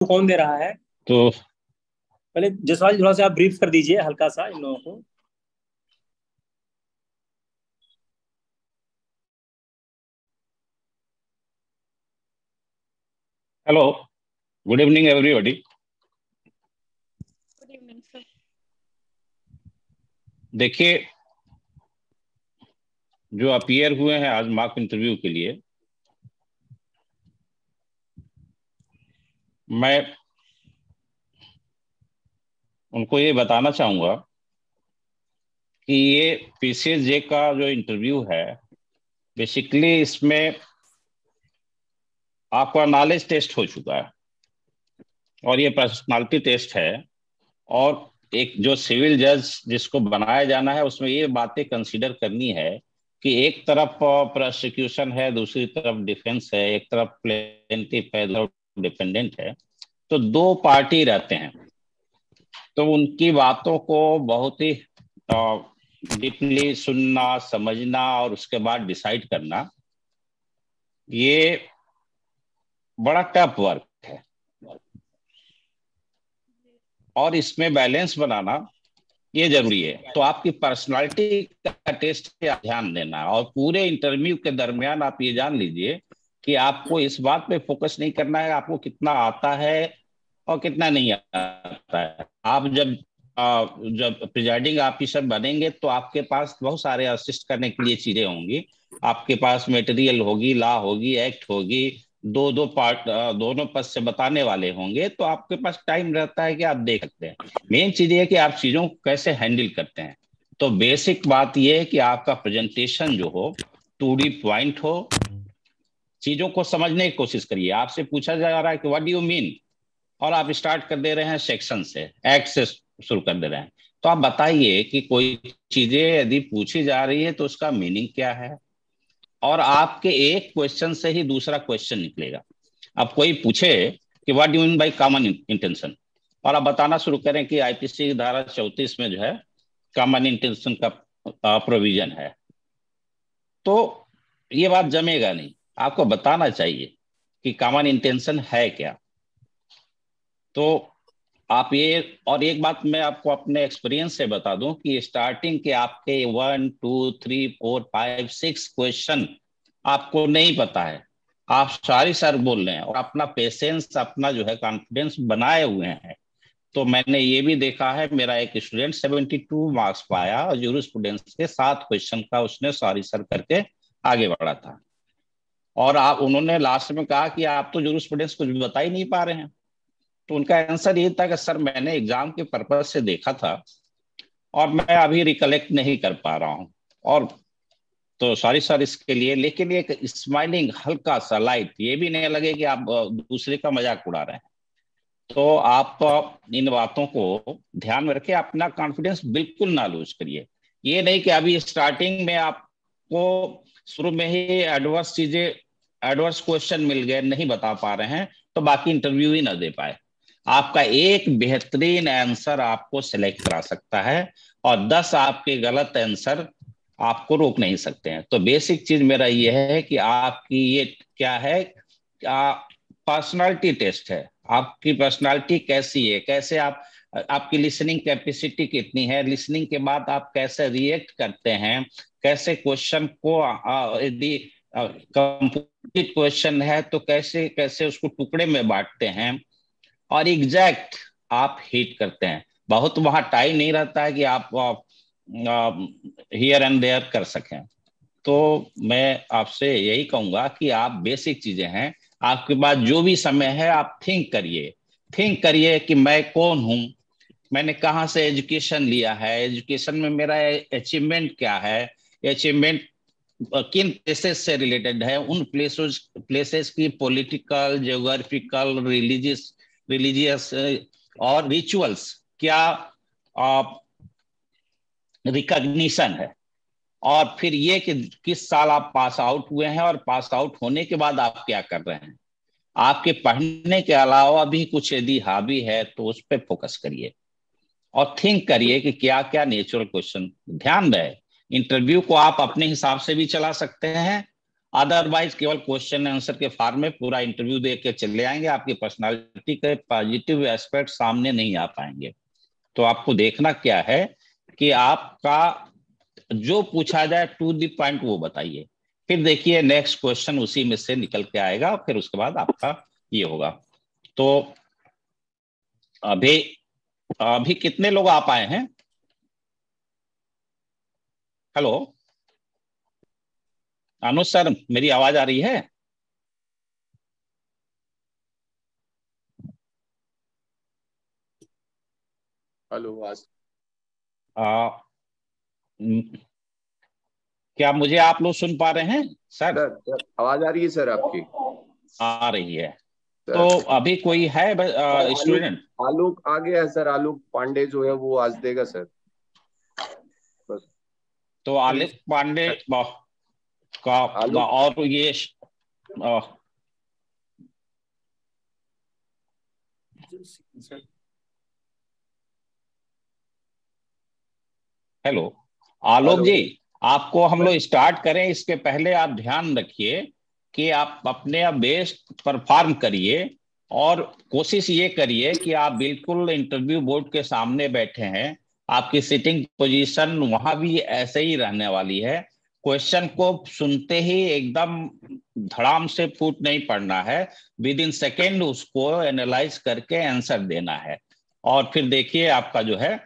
कौन दे रहा है? तो पहले जसवाल जी थोड़ा सा आप ब्रीफ कर दीजिए हल्का सा इन लोगों को। Hello, good evening everybody. Good evening sir. देखिए, जो अपीयर हुए हैं आज मॉक इंटरव्यू के लिए, मैं उनको ये बताना चाहूंगा कि ये पीसीएसजे का जो इंटरव्यू है, बेसिकली इसमें आपका नॉलेज टेस्ट हो चुका है और ये पर्सनालिटी टेस्ट है। और एक जो सिविल जज जिसको बनाया जाना है, उसमें ये बातें कंसीडर करनी है कि एक तरफ प्रोसिक्यूशन है, दूसरी तरफ डिफेंस है, एक तरफ प्लेंटिफ है, डिफेंडेंट है। तो दो पार्टी रहते हैं, तो उनकी बातों को बहुत ही डीपली सुनना, समझना और उसके बाद डिसाइड करना, ये बड़ा टफ वर्क है। और इसमें बैलेंस बनाना ये जरूरी है। तो आपकी पर्सनालिटी का टेस्ट पे ध्यान देना है, और पूरे इंटरव्यू के दरमियान आप ये जान लीजिए कि आपको इस बात पे फोकस नहीं करना है आपको कितना आता है और कितना नहीं आता है। आप जब प्रिजाइडिंग ऑफिसर बनेंगे तो आपके पास बहुत सारे असिस्ट करने के लिए चीजें होंगी। आपके पास मटेरियल होगी, लॉ होगी, एक्ट होगी, दो दो पार्ट, दोनों पद से बताने वाले होंगे, तो आपके पास टाइम रहता है कि आप देख सकते हैं। मेन चीज ये है कि आप चीजों को कैसे हैंडल करते हैं। तो बेसिक बात यह है कि आपका प्रेजेंटेशन जो हो, टू डी पॉइंट हो, चीजों को समझने की कोशिश करिए। आपसे पूछा जा रहा है कि व्हाट डू यू मीन, और आप स्टार्ट कर दे रहे हैं सेक्शन से, एक्ट से शुरू कर दे रहे हैं। तो आप बताइए कि कोई चीजें यदि पूछी जा रही है तो उसका मीनिंग क्या है, और आपके एक क्वेश्चन से ही दूसरा क्वेश्चन निकलेगा। अब कोई पूछे कि what do you mean by common intention, और आप बताना शुरू करें कि आईपीसी की धारा 34 में जो है कॉमन इंटेंशन का प्रोविजन है, तो ये बात जमेगा नहीं। आपको बताना चाहिए कि कॉमन इंटेंशन है क्या। तो आप ये, और एक बात मैं आपको अपने एक्सपीरियंस से बता दूं कि स्टार्टिंग के आपके 1 2 3 4 5 6 क्वेश्चन आपको नहीं पता है, आप सारी सर बोल रहे हैं और अपना पेशेंस, अपना जो है कॉन्फिडेंस बनाए हुए हैं। तो मैंने ये भी देखा है, मेरा एक स्टूडेंट 72 मार्क्स पाया और जूरिस्प्रूडेंस के 7 क्वेश्चन का उसने सॉरी सर करके आगे बढ़ा था। और आप, उन्होंने लास्ट में कहा कि आप तो जूरिस्प्रूडेंस कुछ बता ही नहीं पा रहे हैं। तो उनका आंसर ये था कि सर मैंने एग्जाम के पर्पज से देखा था और मैं अभी रिकलेक्ट नहीं कर पा रहा हूँ, और तो सॉरी सर इसके लिए। लेकिन एक स्माइलिंग, हल्का सा लाइट, ये भी नहीं लगे कि आप दूसरे का मजाक उड़ा रहे हैं। तो आप इन बातों को ध्यान में रखें, अपना कॉन्फिडेंस बिल्कुल ना लूज करिए। ये नहीं कि अभी स्टार्टिंग में आपको शुरू में ही एडवर्स चीजें, एडवर्स क्वेश्चन मिल गए, नहीं बता पा रहे हैं, तो बाकी इंटरव्यू ही ना दे पाए। आपका एक बेहतरीन आंसर आपको सिलेक्ट करा सकता है और 10 आपके गलत आंसर आपको रोक नहीं सकते हैं। तो बेसिक चीज मेरा यह है कि आपकी ये क्या है, पर्सनालिटी टेस्ट है। आपकी पर्सनालिटी कैसी है, कैसे आप, आपकी लिसनिंग कैपेसिटी कितनी है, लिसनिंग के बाद आप कैसे रिएक्ट करते हैं, कैसे क्वेश्चन को, यदि कंप्लीट क्वेश्चन है तो कैसे कैसे उसको टुकड़े में बांटते हैं, और एग्जैक्ट आप हिट करते हैं। बहुत वहां टाइम नहीं रहता है कि आप हियर एंड देयर कर सकें। तो मैं आपसे यही कहूंगा कि आप, बेसिक चीजें हैं, आपके पास जो भी समय है आप थिंक करिए। थिंक करिए कि मैं कौन हूं, मैंने कहाँ से एजुकेशन लिया है, एजुकेशन में मेरा अचीवमेंट क्या है, अचीवमेंट किन प्लेसेस से रिलेटेड है, उन प्लेसेस प्लेसेस की पॉलिटिकल, जियोग्राफिकल, रिलीजियस और रिचुअल्स क्या रिकॉग्निशन है। और फिर ये कि किस साल आप पास आउट हुए हैं, और पास आउट होने के बाद आप क्या कर रहे हैं। आपके पढ़ने के अलावा भी कुछ यदि हॉबी है तो उस पर फोकस करिए, और थिंक करिए कि क्या क्या नेचुरल क्वेश्चन। ध्यान रहे, इंटरव्यू को आप अपने हिसाब से भी चला सकते हैं अदरवाइज केवल क्वेश्चन आंसर के फॉर्म में पूरा इंटरव्यू दे के चले आएंगे, आपकी पर्सनालिटी के पॉजिटिव एस्पेक्ट सामने नहीं आ पाएंगे। तो आपको देखना क्या है कि आपका जो पूछा जाए टू द पॉइंट वो बताइए, फिर देखिए नेक्स्ट क्वेश्चन उसी में से निकल के आएगा, फिर उसके बाद आपका ये होगा। तो अभी अभी कितने लोग आ पाए हैं? हेलो अनुज सर, मेरी आवाज आ रही है? हेलो आज आ, क्या मुझे आप लोग सुन पा रहे हैं सर? सर आवाज आ रही है सर आपकी? आ रही है। सर तो अभी कोई है आलोक स्टूडेंट? आलोक आ गया है सर। आलोक पांडे जो है वो आज देगा सर बस। तो आलोक पांडे का आलोक और ये आ, हेलो आलोक हेलो जी, आपको हम लोग स्टार्ट करें इसके पहले आप ध्यान रखिए कि आप अपने आप बेस्ट परफॉर्म करिए, और कोशिश ये करिए कि आप बिल्कुल इंटरव्यू बोर्ड के सामने बैठे हैं, आपकी सिटिंग पोजीशन वहां भी ऐसे ही रहने वाली है। क्वेश्चन को सुनते ही एकदम धड़ाम से फूट नहीं पड़ना है, विद इन सेकेंड उसको एनालाइज करके आंसर देना है। और फिर देखिए आपका जो है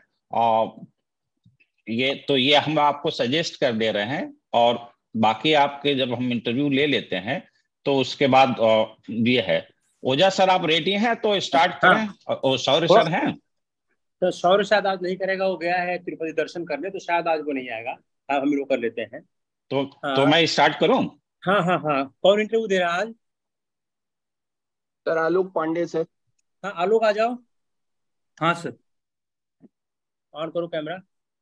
ये हम आपको सजेस्ट कर दे रहे हैं, और बाकी आपके जब हम इंटरव्यू ले लेते हैं तो उसके बाद ये है। ओझा सर आप रेडी हैं तो स्टार्ट हाँ। करें, और सौर्य वो सर हैं? तो सौरभ शायद आज नहीं करेगा, वो गया है तिरुपति दर्शन करने, तो शायद आज वो नहीं आएगा। हाँ, हम लोग कर लेते हैं। तो हाँ मैं स्टार्ट करूं? हाँ हाँ हाँ, कौन इंटरव्यू दे रहा है आज? Sir Alok Pandey sir. हाँ, आलोक आ जाओ। हाँ सर। ऑन करो कैमरा।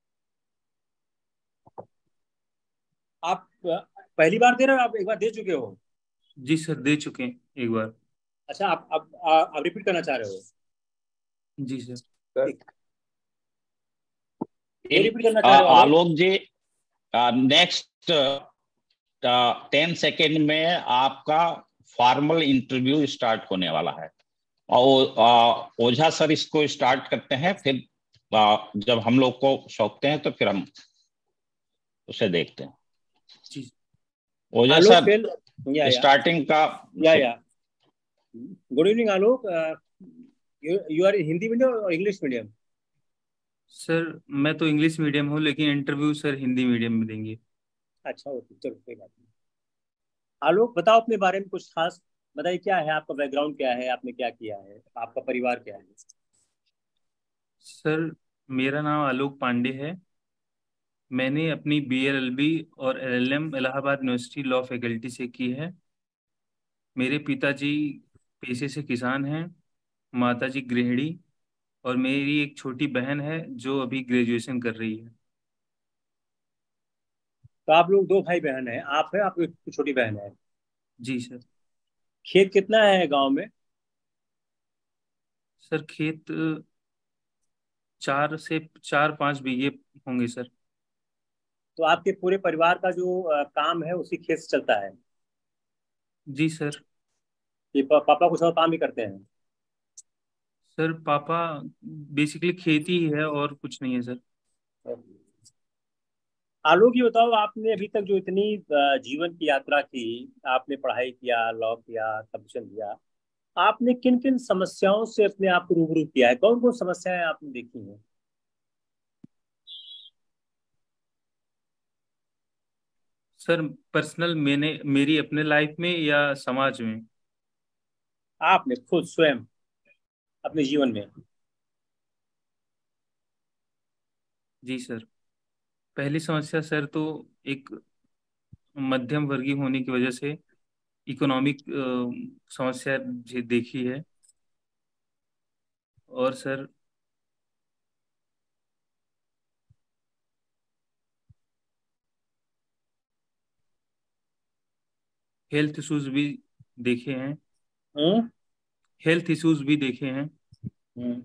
आप पहली बार दे रहे हो, आप एक बार दे चुके हो? जी सर, दे चुके हैं एक बार। अच्छा, आप रिपीट करना चाह रहे हो? जी सर। सर ये रिपीट करना चाह रहे हो आलोक? आलोक जी, नेक्स्ट 10 सेकेंड में आपका फॉर्मल इंटरव्यू स्टार्ट होने वाला है। और ओझा सर इसको स्टार्ट करते हैं, फिर जब हम लोग को सौंपते हैं तो फिर हम उसे देखते हैं। जी ओझा आलोक सर फेल या स्टार्टिंग का या good evening Alok. You are Hindi medium और इंग्लिश मीडियम? सर, मैं तो इंग्लिश मीडियम हूँ, लेकिन इंटरव्यू सर हिंदी मीडियम में देंगे। अच्छा, ओके, चलो कोई बात नहीं। आलोक बताओ अपने बारे में कुछ खास बताइए, क्या है आपका बैकग्राउंड, क्या है, आपने क्या किया है, आपका परिवार क्या है? सर, मेरा नाम आलोक पांडे है। मैंने अपनी BLLB और LLM Allahabad university law faculty से की है। मेरे पिताजी पेशे से किसान हैं, माताजी गृहिणी, और मेरी एक छोटी बहन है जो अभी ग्रेजुएशन कर रही है। तो आप लोग दो भाई बहन हैं, आप है, आपकी छोटी बहन है। जी सर। खेत कितना है गांव में? सर, खेत 4 से 5 बीघे होंगे सर। तो आपके पूरे परिवार का जो काम है उसी खेत से चलता है? जी सर। कि पापा कुछ और काम भी करते हैं? सर, पापा बेसिकली खेती ही है और कुछ नहीं है सर। आलोक, ये बताओ, आपने अभी तक जो इतनी जीवन की यात्रा की, आपने पढ़ाई किया, लॉ किया, सबमिशन दिया, आपने किन किन समस्याओं से अपने आप को रूबरू किया है? कौन कौन समस्याएं आपने देखी हैं? सर, पर्सनल मैंने मेरी अपने लाइफ में या समाज में? आपने खुद स्वयं अपने जीवन में? जी सर। पहली समस्या सर तो एक मध्यम वर्गीय होने की वजह से इकोनॉमिक समस्या देखी है। और सर, हेल्थ इश्यूज भी देखे हैं। हम्म हेल्थ इश्यूज भी देखे हैं। हम्म।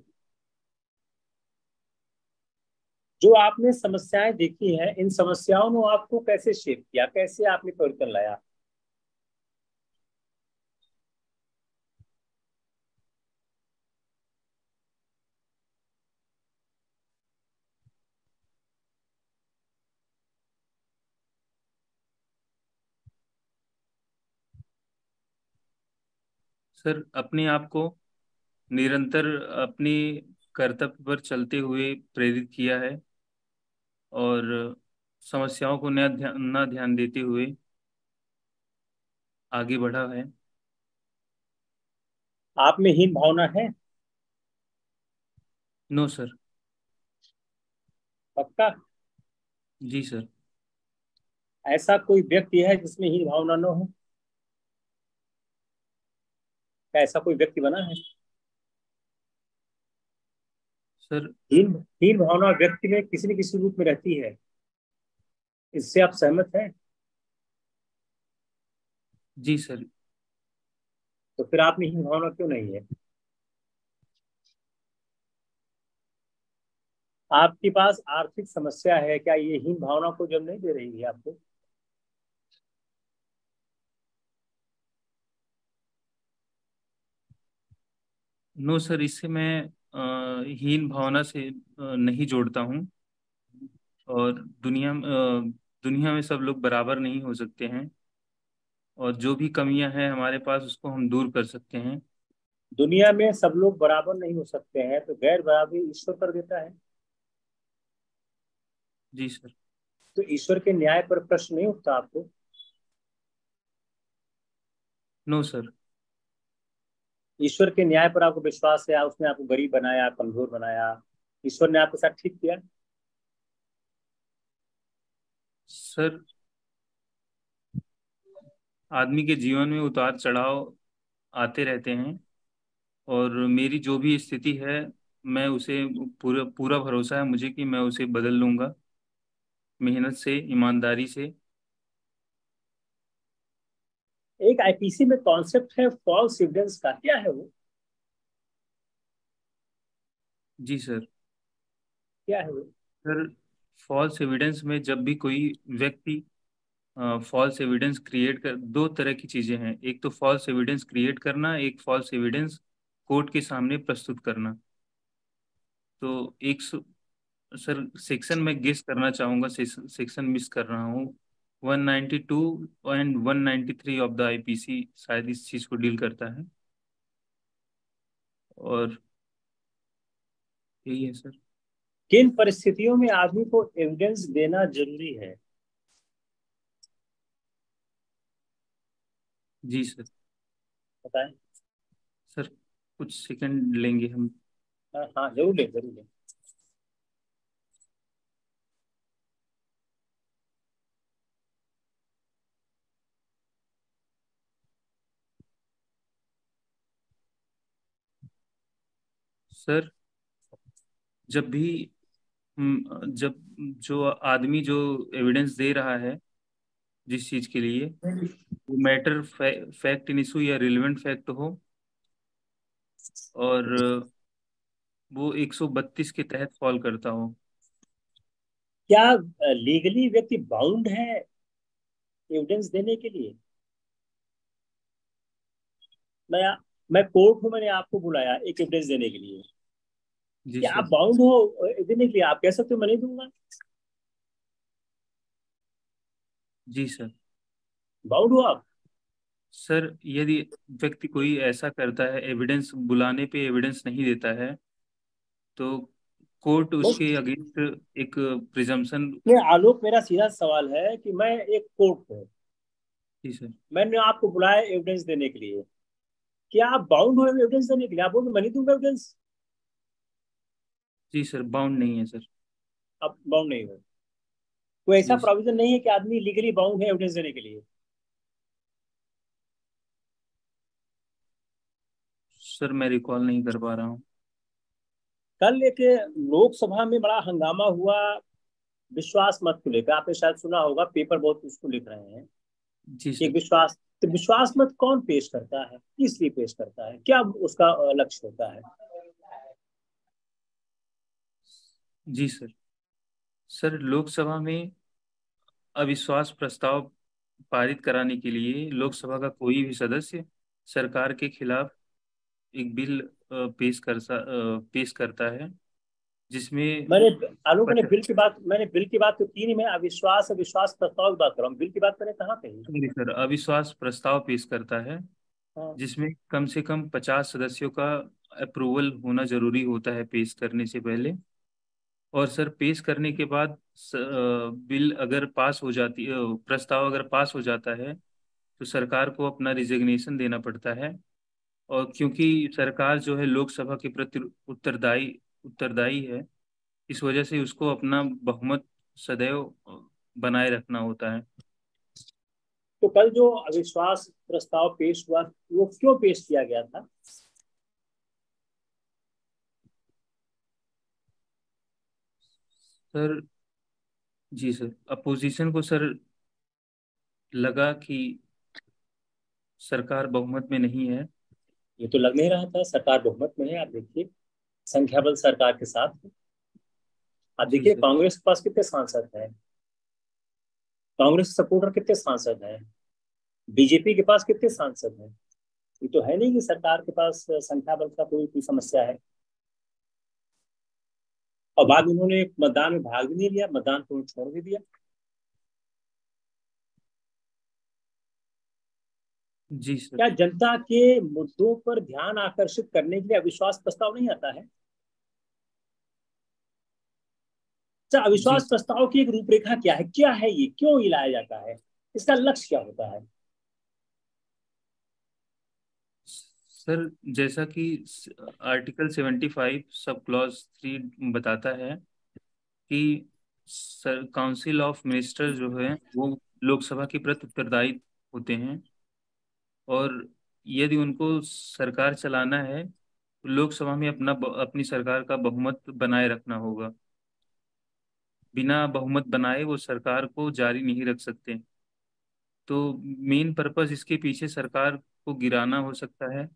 जो आपने समस्याएं देखी हैं, इन समस्याओं ने आपको कैसे शेप किया, कैसे आपने परिवर्तन लाया? सर, अपने आप को निरंतर अपने कर्तव्य पर चलते हुए प्रेरित किया है, और समस्याओं को न ध्यान देते हुए आगे बढ़ा है। आप में हीन भावना है? No sir. पक्का? जी सर। ऐसा कोई व्यक्ति है जिसमें हीन भावना न हो? क्या ऐसा कोई व्यक्ति बना है? सर। हीन हीन भावना व्यक्ति में किसी न किसी रूप में रहती है, इससे आप सहमत हैं? जी सर। तो फिर आप में हीन भावना क्यों नहीं है? आपके पास आर्थिक समस्या है, क्या ये हीन भावना को जन्म नहीं दे रही है आपको? नो सर, इससे मैं हीन भावना से नहीं जोड़ता हूँ। और दुनिया में सब लोग बराबर नहीं हो सकते हैं, और जो भी कमियां हैं हमारे पास उसको हम दूर कर सकते हैं। दुनिया में सब लोग बराबर नहीं हो सकते हैं, तो गैर बराबरी ईश्वर कर देता है। जी सर। तो ईश्वर के न्याय पर प्रश्न नहीं उठता आपको? No sir. ईश्वर के न्याय पर आपको विश्वास है? उसने आपको गरीब बनाया, कमजोर बनाया, ईश्वर ने आपके साथ ठीक किया? सर, आदमी के जीवन में उतार चढ़ाव आते रहते हैं, और मेरी जो भी स्थिति है, मैं उसे पूरा पूरा भरोसा है मुझे कि मैं उसे बदल लूंगा, मेहनत से, ईमानदारी से। एक आईपीसी में कॉन्सेप्ट है फॉल्स एविडेंस का, क्या है वो? जी सर। क्या है वो? सर, फॉल्स एविडेंस में जब भी कोई व्यक्ति फॉल्स एविडेंस क्रिएट कर, दो तरह की चीज़ें हैं। एक तो फॉल्स एविडेंस क्रिएट करना, एक फॉल्स एविडेंस कोर्ट के सामने प्रस्तुत करना। तो सर, सेक्शन में गेस करना चाहूँगा, सेक्शन मिस कर रहा हूँ। 192 एंड 193 ऑफ द आईपीसी शायद इस चीज़ को डील करता है, और यही है सर। किन परिस्थितियों में आदमी को एविडेंस देना जरूरी है? जी सर। बताएं। सर, कुछ सेकंड लेंगे हम। हाँ हाँ, जरूर ले, जरूर ले। सर, जब भी जब जो आदमी जो एविडेंस दे रहा है जिस चीज़ के लिए, वो मैटर फैक्ट इन इशू या रिलेवेंट फैक्ट हो, और वो 132 के तहत फॉल करता हो। क्या लीगली व्यक्ति बाउंड है एविडेंस देने के लिए? मैं मैं कोर्ट हूं, मैंने आपको बुलाया एक एविडेंस देने के लिए, जी क्या आप सर। बाउंड हो देने के लिए? आप कह सकते हो मैं नहीं दूंगा? जी सर। बाउंड हो आप? सर, यदि व्यक्ति कोई ऐसा करता है, एविडेंस बुलाने पे एविडेंस नहीं देता है, तो कोर्ट उसके अगेंस्ट एक प्रिजम्पशन। नहीं आलोक, मेरा सीधा सवाल है कि मैं एक कोर्ट हूँ, जी सर। मैंने आपको बुलाया एविडेंस देने के लिए, क्या आप बाउंड हो एविडेंस देने के लिए? आप बोल मैं नहीं दूंगा एविडेंस? जी सर, बाउंड नहीं है सर। आप बाउंड नहीं हो? कोई ऐसा जी सर। प्रोविजन नहीं है कि आदमी लीगली बाउंड है एविडेंस देने के लिए? सर, मैं रिकॉल नहीं कर पा रहा हूँ। कल एक लोकसभा में बड़ा हंगामा हुआ विश्वास मत को लेकर, आपने शायद सुना होगा, पेपर बहुत उसको लिख रहे हैं जी कि सर। विश्वास, तो विश्वास मत कौन पेश करता है, किस लिए पेश करता है, क्या उसका लक्ष्य होता है? जी सर। सर, लोकसभा में अविश्वास प्रस्ताव पारित कराने के लिए लोकसभा का कोई भी सदस्य सरकार के खिलाफ एक बिल पेश करता है, जिसमें मैंने आलोक, पच- मैंने बिल की बात तो की नहीं, मैं अविश्वास विश्वास प्रस्ताव की बात कर रहा हूँ, बिल की बात मैंने कहाँ कही? सर, अविश्वास प्रस्ताव पेश करता है, हाँ। जिसमें कम से कम 50 सदस्यों का अप्रूवल होना जरूरी होता है पेश करने से पहले। और सर पेश करने के बाद बिल अगर पास हो जाती प्रस्ताव अगर पास हो जाता है तो सरकार को अपना रिजिग्नेशन देना पड़ता है। और क्योंकि सरकार जो है लोकसभा के प्रति उत्तरदायी उत्तरदायी है, इस वजह से उसको अपना बहुमत सदैव बनाए रखना होता है। तो कल जो अविश्वास प्रस्ताव पेश हुआ, वो क्यों पेश किया गया था? सर जी सर, अपोजिशन को सर लगा कि सरकार बहुमत में नहीं है। ये तो लग नहीं रहा था सरकार बहुमत में है। आप देखिए, संख्या बल सरकार के साथ है। आप जी देखिए सर। कांग्रेस के पास कितने सांसद हैं, कांग्रेस सपोर्टर कितने सांसद हैं, बीजेपी के पास कितने सांसद हैं। ये तो है नहीं कि सरकार के पास संख्या बल का कोई समस्या है। और बाद में उन्होंने मतदान में भाग भी नहीं लिया, मतदान को छोड़ भी दिया। जी सर। क्या जनता के मुद्दों पर ध्यान आकर्षित करने के लिए अविश्वास प्रस्ताव नहीं आता है? अच्छा, जी अविश्वास प्रस्ताव की एक रूपरेखा क्या है ये क्यों ये लाया जाता है, इसका लक्ष्य क्या होता है? सर, जैसा कि आर्टिकल 75 सब क्लॉज 3 बताता है कि सर काउंसिल ऑफ मिनिस्टर जो है वो लोकसभा के प्रति उत्तरदायी होते हैं। और यदि उनको सरकार चलाना है तो लोकसभा में अपनी सरकार का बहुमत बनाए रखना होगा। बिना बहुमत बनाए वो सरकार को जारी नहीं रख सकते। तो मेन पर्पस इसके पीछे सरकार को गिराना हो सकता है।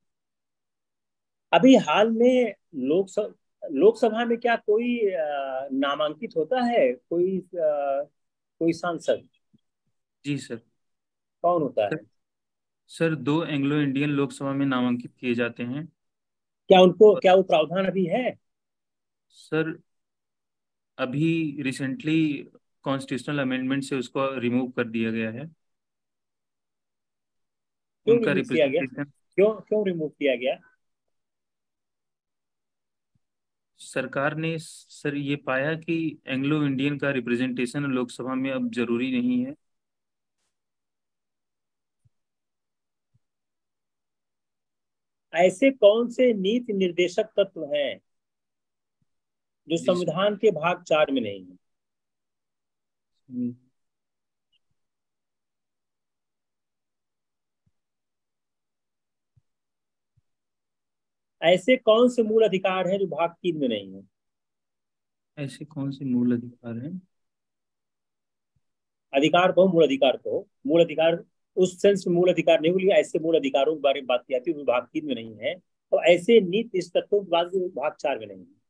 अभी हाल में लोकसभा में क्या कोई नामांकित होता है, कोई सांसद? जी सर। कौन होता सर, है? सर 2 एंग्लो इंडियन लोकसभा में नामांकित किए जाते हैं। और क्या वो प्रावधान अभी है? सर अभी रिसेंटली कॉन्स्टिट्यूशनल अमेंडमेंट से उसको रिमूव कर दिया गया है। क्यों उनका रिमूव किया गया? रिप्रेजेंटेशन क्यों क्यों रिमूव किया गया? सरकार ने सर ये पाया कि एंग्लो इंडियन का रिप्रेजेंटेशन लोकसभा में अब जरूरी नहीं है। ऐसे कौन से नीति निर्देशक तत्व हैं जो जी सर। संविधान के भाग 4 में नहीं है? हम्म, ऐसे कौन से मूल अधिकार हैं जो भाग 3 में नहीं है? ऐसे कौन से मूल अधिकार हैं? अधिकार को मूल अधिकार को मूल अधिकार उस सेंस में मूल अधिकार नहीं बोलिए, ऐसे मूल अधिकारों के बारे में बात की जाती है वो भाग 3 में नहीं है। तो ऐसे नीति इस तत्वों के बाद भाग 4 में नहीं है।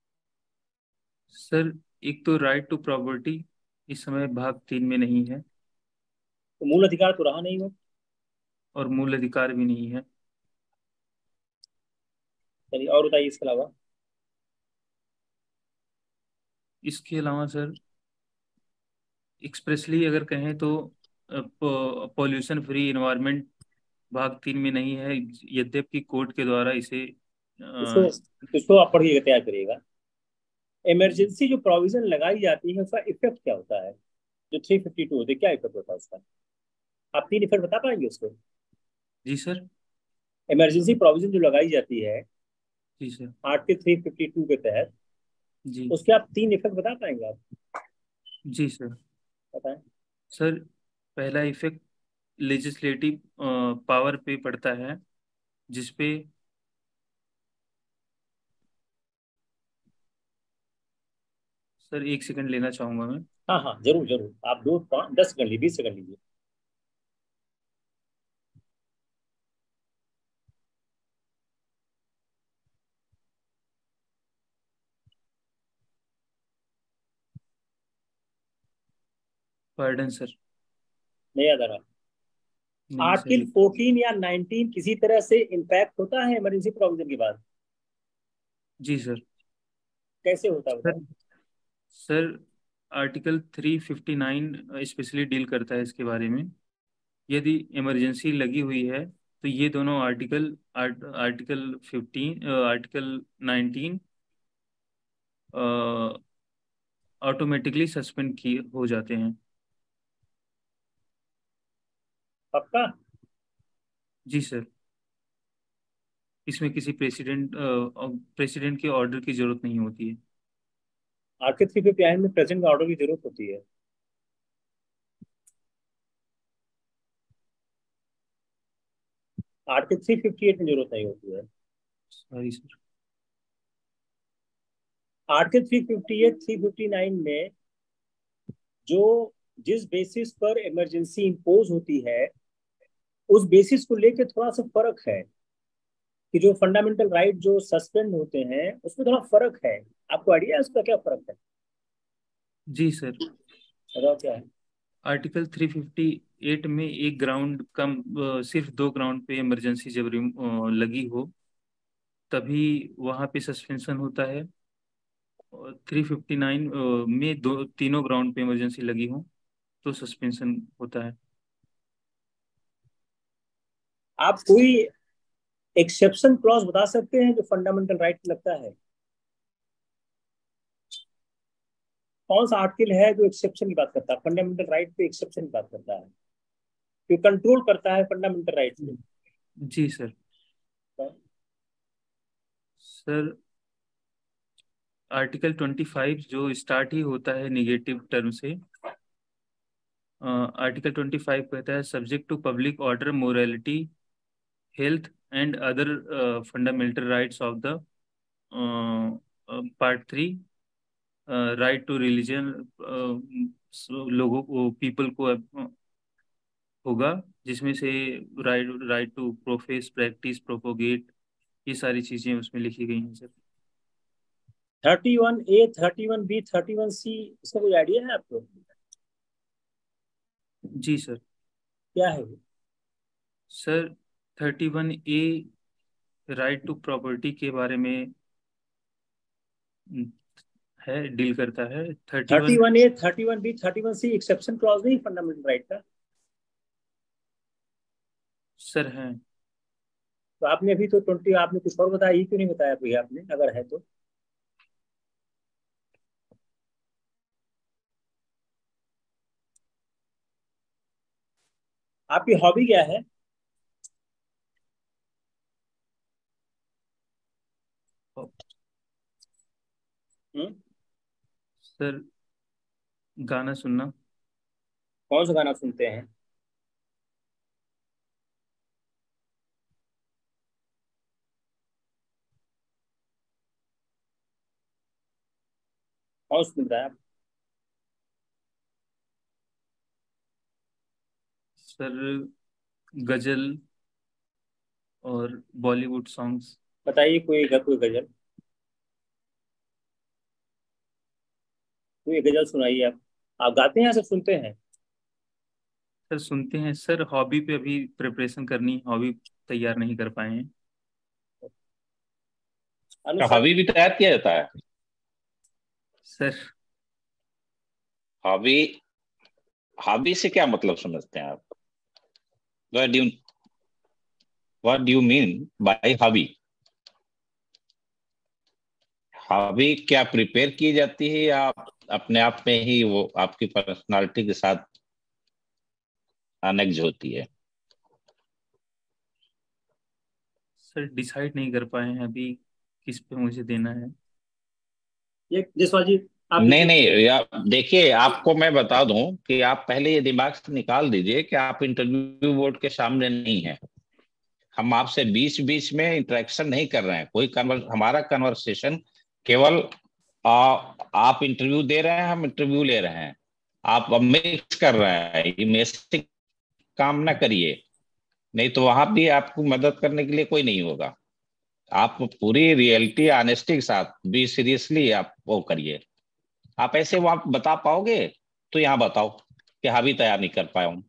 सर एक तो राइट टू प्रॉपर्टी इस समय भाग 3 में नहीं है। तो मूल अधिकार तो रहा नहीं वो। और मूल अधिकार भी नहीं है। चलिए और बताइए इसके अलावा। इसके अलावा सर एक्सप्रेसली अगर कहें तो पॉल्यूशन फ्री इन्वायरमेंट भाग 3 में नहीं है, यद्यपि कोर्ट के द्वारा इसे इसको इसको आप पढ़िएगा, तैयार करिएगा। इमरजेंसी जो प्रोविजन लगाई जाती है उसका इफेक्ट क्या होता है? जो 352 होते क्या इफेक्ट होता है उसका? आप 3 इफेक्ट बता पाएंगे उसको? जी सर। इमरजेंसी प्रोविजन जो लगाई जाती है जी सर। आर्टिकल 352 के तहत, जी। उसके आप 3 इफेक्ट बता पाएंगे आप? जी सर। बताएं। सर पहला इफेक्ट लेजिस्लेटिव पावर पे पड़ता है, जिसपे सर 1 सेकंड लेना चाहूंगा मैं। हाँ हाँ, जरूर जरूर, आप 10 सेकंड लीजिए, 20 सेकंड लीजिए। Pardon sir. नहीं याद आ रहा? नहीं सर। आर्टिकल 14 या 19 किसी तरह से इम्पैक्ट होता है इमरजेंसी प्रोविजन के बाद? जी सर। कैसे होता है सर बताएं। सर आर्टिकल 359 स्पेशली डील करता है इसके बारे में। यदि इमरजेंसी लगी हुई है तो ये दोनों आर्टिकल 15 आर्टिकल 19 ऑटोमेटिकली सस्पेंड किए हो जाते हैं। पक्का? जी सर, इसमें किसी प्रेसिडेंट के ऑर्डर की जरूरत नहीं होती है। आर्टिकल 359 में प्रेसिडेंट ऑर्डर की जरूरत होती है। आर्टिकल 358 में जरूरत नहीं होती है। Sorry sir. आर्टिकल 358 359 में जो जिस बेसिस पर इमरजेंसी इंपोज होती है उस बेसिस को लेके थोड़ा सा फर्क है कि जो फंडामेंटल राइट जो सस्पेंड होते हैं उसमें थोड़ा फर्क है। आपको आइडिया है उसका क्या फर्क है? जी सर, बताओ क्या है। आर्टिकल 358 में एक ग्राउंड कम सिर्फ 2 ग्राउंड पे इमरजेंसी जब लगी हो तभी वहाँ पे सस्पेंशन होता है। और 359 में तीनों ग्राउंड पे इमरजेंसी लगी हो तो सस्पेंशन होता है। आप कोई एक्सेप्शन क्लॉज बता सकते हैं जो फंडामेंटल राइट लगता है? कौन सा आर्टिकल है जो एक्सेप्शन की बात करता है, फंडामेंटल राइट पे एक्सेप्शन की बात करता है, जो कंट्रोल करता है फंडामेंटल राइट पे? जी सर। सर, आर्टिकल 25 जो स्टार्ट ही होता है निगेटिव टर्म से। आर्टिकल 25 कहता है subject to public order, morality, health and other fundamental rights of the part 3, right to religion. लोगों को, पीपल को होगा, जिसमें से right to profess, practice, propagate, ये सारी चीजें उसमें लिखी गई हैं सर। 31A 31B 31C, इसका कोई आइडिया है आपको? जी सर। क्या है वो? Sir, 31A right to property के बारे में है, डील करता है। 31A 31B 31C exception clause नहीं फंडामेंटल राइट का? सर है। तो आपने अभी तो 20 आपने कुछ और बताया, ये क्यों नहीं बताया भैया आपने, अगर है तो? आपकी हॉबी क्या है? सर, गाना सुनना। कौन सा गाना सुनते हैं? कौन सुनता है आप? सर, गजल और बॉलीवुड सॉन्ग्स। बताइए कोई गजल, कोई गजल सुनाइए। आप गाते हैं या सिर्फ सुनते हैं? सर, सुनते हैं सर, हॉबी पे अभी प्रिपरेशन करनी, हॉबी तैयार नहीं कर पाए हैं अनुसार। हॉबी भी तैयार किया जाता है? सर। हॉबी, हॉबी से क्या मतलब समझते हैं आप? What do you mean by hobby? Hobby क्या प्रिपेयर की जाती है या अपने आप में ही वो आपकी पर्सनालिटी के साथ अनेक्ज होती है? सर, डिसाइड नहीं कर पाए हैं अभी किस पे मुझे देना है। ये जसवाल जी, आप नहीं नहीं या देखिए, आपको मैं बता दूं कि आप पहले ये दिमाग से निकाल दीजिए कि आप इंटरव्यू बोर्ड के सामने नहीं है। हम आपसे बीच बीच में इंटरेक्शन नहीं कर रहे हैं, हमारा कन्वर्सेशन केवल आप इंटरव्यू दे रहे हैं, हम इंटरव्यू ले रहे हैं। आप अब मिक्स कर रहे हैं, ये मेरे काम ना करिए, नहीं तो वहां भी आपको मदद करने के लिए कोई नहीं होगा। आप पूरी रियलिटी ऑनेस्टी के साथ भी सीरियसली आप वो करिए। आप ऐसे वो आप बता पाओगे तो यहाँ बताओ कि हाँ भी तैयार नहीं कर पाया हूं।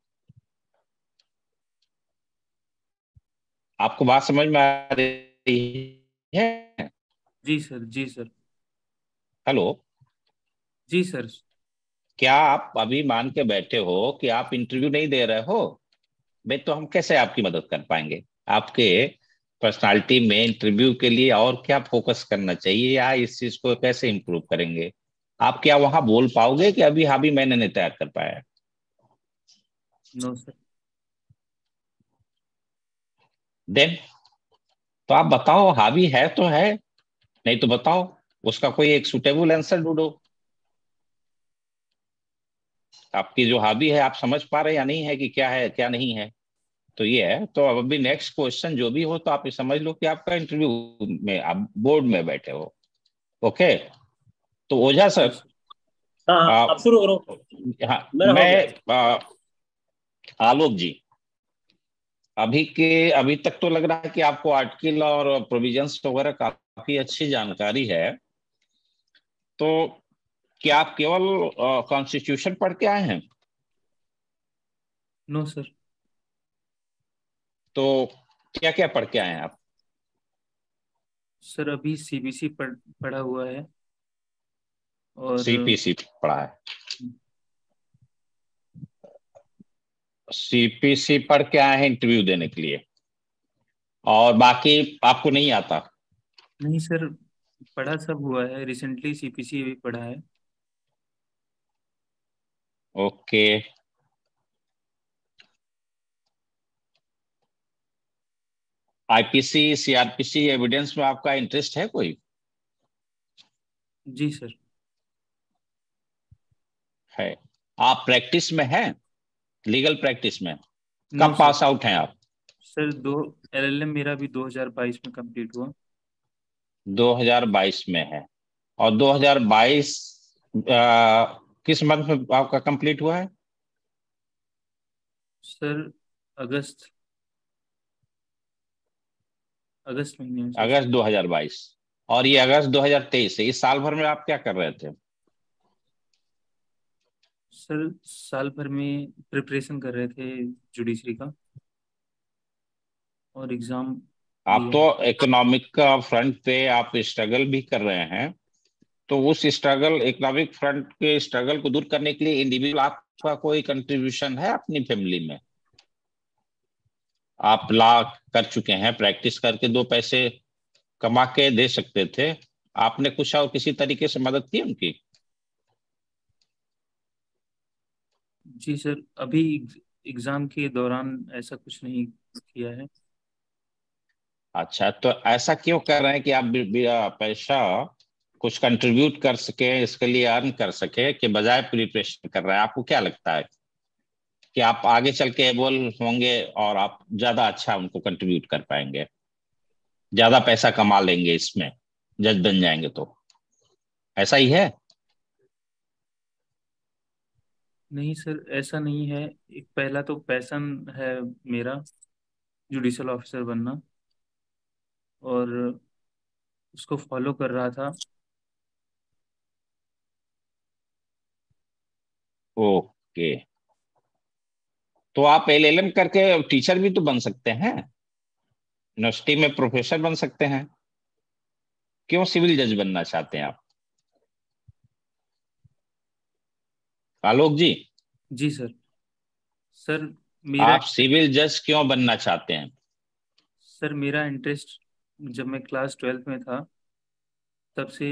आपको बात समझ में आ रही है? जी सर। जी सर। हेलो? जी सर। क्या आप अभी मान के बैठे हो कि आप इंटरव्यू नहीं दे रहे हो? भाई तो हम कैसे आपकी मदद कर पाएंगे? आपके पर्सनालिटी में इंटरव्यू के लिए और क्या फोकस करना चाहिए, या इस चीज को कैसे इम्प्रूव करेंगे? आप क्या वहां बोल पाओगे कि अभी हाबी मैंने नहीं तैयार कर पाया? No sir. देन तो आप बताओ, हाबी है तो है, नहीं तो बताओ उसका कोई एक सुटेबल आंसर ढूंढो। आपकी जो हॉबी है आप समझ पा रहे या नहीं है कि क्या है क्या नहीं है? तो ये है। तो अब अभी नेक्स्ट क्वेश्चन जो भी हो तो आप ये समझ लो कि आपका इंटरव्यू में आप बोर्ड में बैठे हो। ओके। तो ओझा जी सर, सर। हाँ हाँ, आ, अब शुरू करो। हाँ मेरा हो गया। मैं आलोक जी, अभी तक तो लग रहा है कि आपको आर्टिकल और प्रोविजंस वगैरह काफी अच्छी जानकारी है। तो क्या आप केवल कॉन्स्टिट्यूशन पढ़ के आए हैं? No sir. तो क्या क्या पढ़ के आए हैं आप? सर अभी सीबीसी पढ़ा हुआ है। और सीपीसी पढ़ा है? सीपीसी पढ़ के आए हैं इंटरव्यू देने के लिए, और बाकी आपको नहीं आता? नहीं सर, पढ़ा सब हुआ है, रिसेंटली सीपीसी भी पढ़ा है। ओके। आईपीसी सीआरपीसी एविडेंस में आपका इंटरेस्ट है कोई? जी सर। है। आप प्रैक्टिस में हैं, लीगल प्रैक्टिस में? नो कब सर। पास आउट हैं आप? सर दो एलएलएम मेरा भी 2022 में कंप्लीट हुआ। 2022 में है। और 2022 किस मंथ में आपका कंप्लीट हुआ है? सर अगस्त अगस्त महीने में सर। अगस्त 2022। और ये अगस्त 2023 है। इस साल भर में आप क्या कर रहे थे? सर साल भर में प्रिपरेशन कर रहे थे जुडिशरी का, और एग्ज़ाम आप दिया तो है। इकोनॉमिक का फ्रंट पे आप स्ट्रगल भी कर रहे हैं। तो उस स्ट्रगल, इकोनॉमिक फ्रंट के स्ट्रगल को दूर करने के लिए इंडिविजुअल आपका कोई कंट्रीब्यूशन है अपनी फैमिली में? आप ला कर चुके हैं, प्रैक्टिस करके दो पैसे कमा के दे सकते थे। आपने कुछ और किसी तरीके से मदद की उनकी? जी सर, अभी एग्ज़ाम के दौरान ऐसा कुछ नहीं किया है। अच्छा, तो ऐसा क्यों कर रहे हैं कि आप पैसा कुछ कंट्रीब्यूट कर सके, इसके लिए अर्न कर सके, कि बजाय प्रिपरेशन कर रहे हैं? आपको क्या लगता है कि आप आगे चल के एबल होंगे और आप ज्यादा अच्छा उनको कंट्रीब्यूट कर पाएंगे, ज्यादा पैसा कमा लेंगे इसमें, जज बन जाएंगे? तो ऐसा ही है? नहीं सर, ऐसा नहीं है। एक पहला तो पैशन है मेरा, जुडिशल ऑफिसर बनना, और उसको फॉलो कर रहा था। ओके। तो आप एलएलएम करके टीचर भी तो बन सकते हैं, यूनिवर्सिटी में प्रोफेसर बन सकते हैं। क्यों सिविल जज बनना चाहते हैं आप, आलोक जी? जी सर। सर मेरा आप सिविल जज क्यों बनना चाहते हैं? सर मेरा इंटरेस्ट जब मैं क्लास 12th में था तब से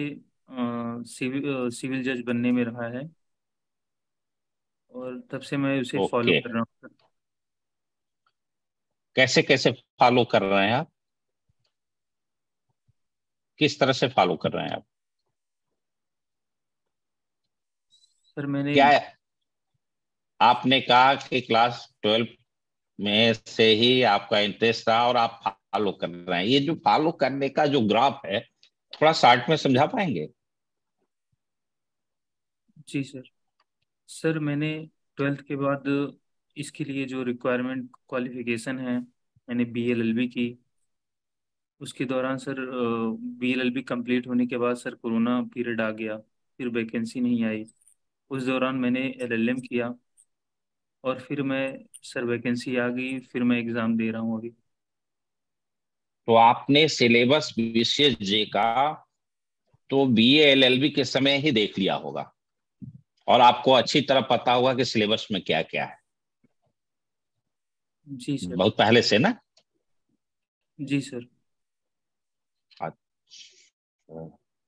सिविल जज बनने में रहा है, और तब से मैं उसे फॉलो ओके। कर रहा हूँ। कैसे कैसे फॉलो कर रहे हैं आप? किस तरह से फॉलो कर रहे हैं आप? सर मैंने क्या आपने कहा कि क्लास 12 में से ही आपका इंटरेस्ट रहा और आप फॉलो कर रहे हैं? ये जो फॉलो करने का जो ग्राफ है, थोड़ा शॉर्ट में समझा पाएंगे? जी सर। सर मैंने 12th के बाद इसके लिए जो रिक्वायरमेंट क्वालिफिकेशन है, मैंने बीएलएलबी की। उसके दौरान सर बीएलएलबी कंप्लीट होने के बाद सर कोरोना पीरियड आ गया, फिर वैकेंसी नहीं आई। उस दौरान मैंने एलएलएम किया, और फिर मैं सर वैकेंसी आ गई, फिर मैं एग्ज़ाम दे रहा हूँ अभी। तो आपने सिलेबस बीसीएस जे का तो बीए एलएलबी के समय ही देख लिया होगा, और आपको अच्छी तरह पता होगा कि सिलेबस में क्या क्या है, जी सर। बहुत पहले से ना? जी सर। अच्छा,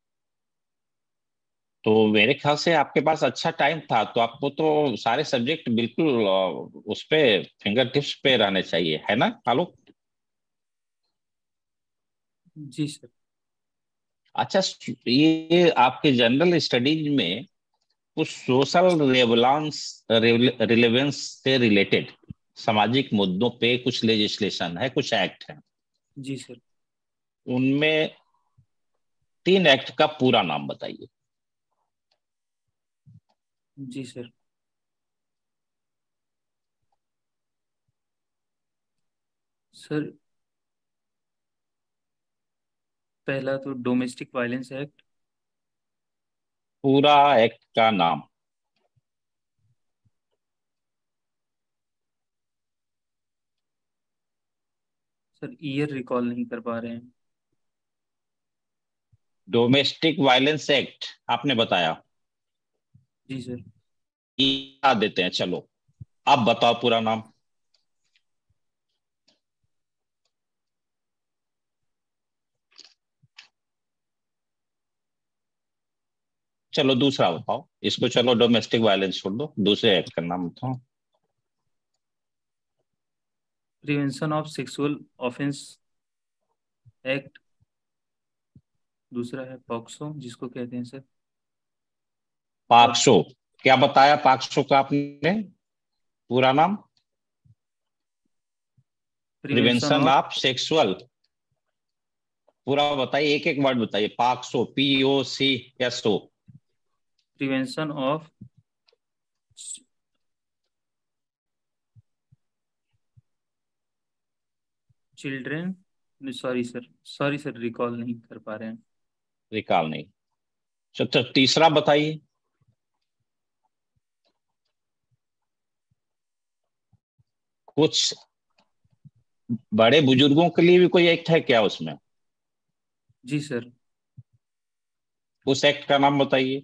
तो मेरे ख्याल से आपके पास अच्छा टाइम था, तो आपको तो सारे सब्जेक्ट बिल्कुल उस पे फिंगर टिप्स पे रहने चाहिए, है ना आलोक? जी सर। अच्छा, ये आपके जनरल स्टडीज में कुछ सोशल रिलेवेंस से रिलेटेड सामाजिक मुद्दों पे कुछ लेजिस्लेशन है, कुछ एक्ट है, जी सर। उनमें 3 एक्ट का पूरा नाम बताइए। जी सर। सर पहला तो डोमेस्टिक वायलेंस एक्ट। पूरा एक्ट का नाम। सर ईयर रिकॉल नहीं कर पा रहे हैं। डोमेस्टिक वायलेंस एक्ट आपने बताया, जी सर। याद देते हैं, चलो आप बताओ पूरा नाम। चलो दूसरा बताओ इसको, चलो डोमेस्टिक वायलेंस छोड़ दो, दूसरे एक्ट का नाम बताओ। Prevention of sexual offence act. दूसरा है पॉक्सो, जिसको कहते हैं सर। और पाक्सो। क्या बताया पाक्सो का आपने पूरा नाम? Prevention prevention of of sexual, पूरा बताइए, एक एक वर्ड बताइए। POCSO, POCSO। Prevention of children. Sorry sir, recall नहीं कर पा रहे हैं। रिकॉल नहीं। तो तीसरा बताइए। कुछ बड़े बुजुर्गों के लिए भी कोई एक्ट है क्या उसमें? जी सर। उस एक्ट का नाम बताइए।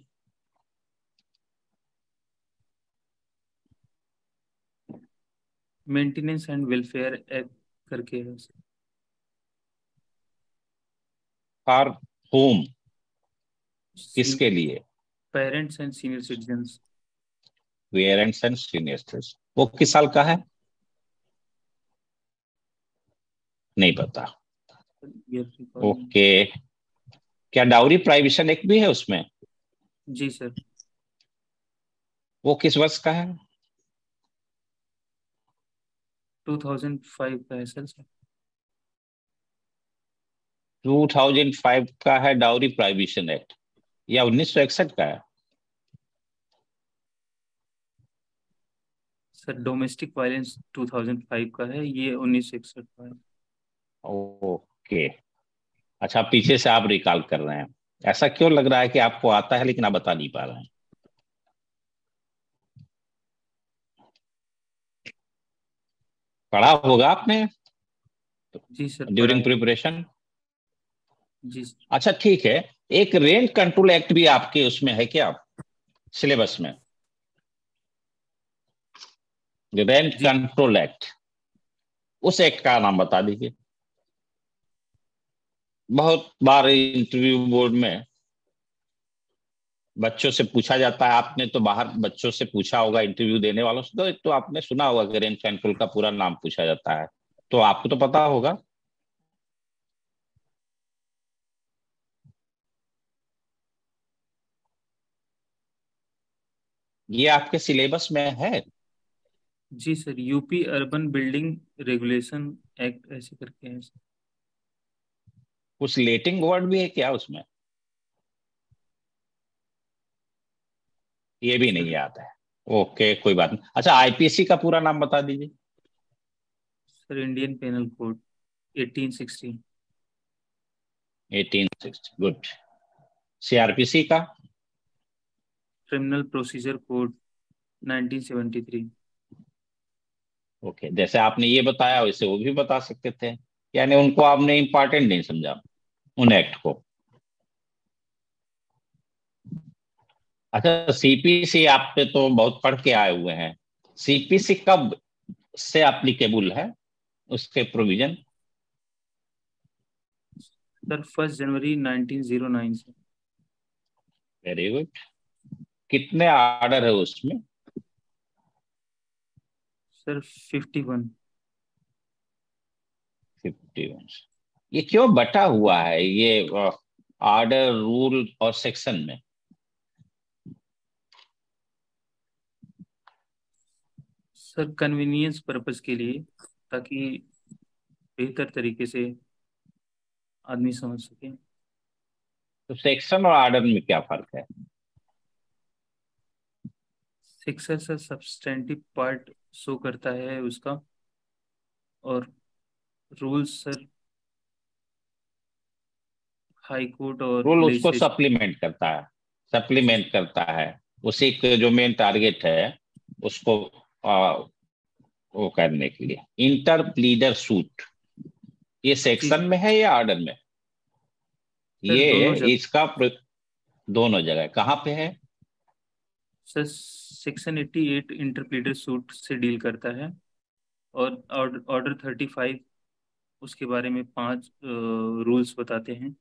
मेंटेनेंस एंड वेलफेयर एक्ट करके है सर। फॉर होम, किसके लिए? Parents and senior citizens. Parents and seniors. वो किस साल का है? नहीं पता। ईयर रिकॉल नहीं। ओके। क्या डाउरी प्रोहिबिशन एक्ट भी है उसमें? जी सर। वो किस वर्ष का है? 2005 का है सर। 2005 का है डाउरी प्रोहिबिशन एक्ट, या 1961 का है? सर डोमेस्टिक वायलेंस 2005 का है, ये 1961 का है। ओके। अच्छा, पीछे से आप रिकॉल कर रहे हैं, ऐसा क्यों लग रहा है कि आपको आता है लेकिन आप बता नहीं पा रहे हैं? पढ़ा होगा आपने जी सर, पढ़ा ड्यूरिंग है। प्रिपरेशन। जी सर। अच्छा ठीक है। एक रेंट कंट्रोल एक्ट भी आपके उसमें है क्या, सिलेबस में? रेंट जी कंट्रोल एक्ट, उस एक्ट का नाम बता दीजिए। बहुत बार इंटरव्यू बोर्ड में बच्चों से पूछा जाता है, आपने तो बाहर बच्चों से पूछा होगा इंटरव्यू देने वालों से, तो आपने सुना होगा कि रेंट कंट्रोल का पूरा नाम पूछा जाता है, तो आपको तो पता होगा। ये आपके सिलेबस में है? जी sir, UP urban building regulation act ऐसे करके है सर। कुछ लेटिंग वर्ड भी है क्या उसमें? ये भी नहीं सर आता है। ओके, कोई बात नहीं। अच्छा, IPC का पूरा नाम बता दीजिए। Sir Indian penal code 1860। 1860, good. CRPC का? Criminal procedure code 1973। ओके, जैसे आपने ये बताया वैसे वो भी बता सकते थे, यानी उनको आपने इंपॉर्टेंट नहीं समझा उन एक्ट को। अच्छा, CPC आप पे तो बहुत पढ़ के आए हुए हैं, CPC कब से एप्लीकेबल है, उसके प्रोविजन? सर 1 जनवरी 1909 से। Very good. कितने ऑर्डर है उसमें? सर 51। 51। ये क्यों बटा हुआ है ये ऑर्डर, रूल और सेक्शन में? सर कन्वीनियंस पर्पस के लिए, ताकि बेहतर तरीके से आदमी समझ सके। तो सेक्शन और ऑर्डर में क्या फर्क है? Section sir substantive part show करता है उसका, और रूल्स सर हाई कोर्ट और रूल उसको लेजिस्लेशन। सप्लीमेंट करता है, जी सप्लीमेंट करता है। उसी के जो मेन टारगेट है उसको वो करने के लिए। इंटर प्लीडर सूट ये जी सेक्शन में है या ऑर्डर में? सर, ये दोनों जगह। इसका दोनों जगह कहाँ पे है? सर सेक्शन 88 इंटरप्लीडर सूट से डील करता है, और ऑर्डर 35 उसके बारे में 5 रूल्स बताते हैं।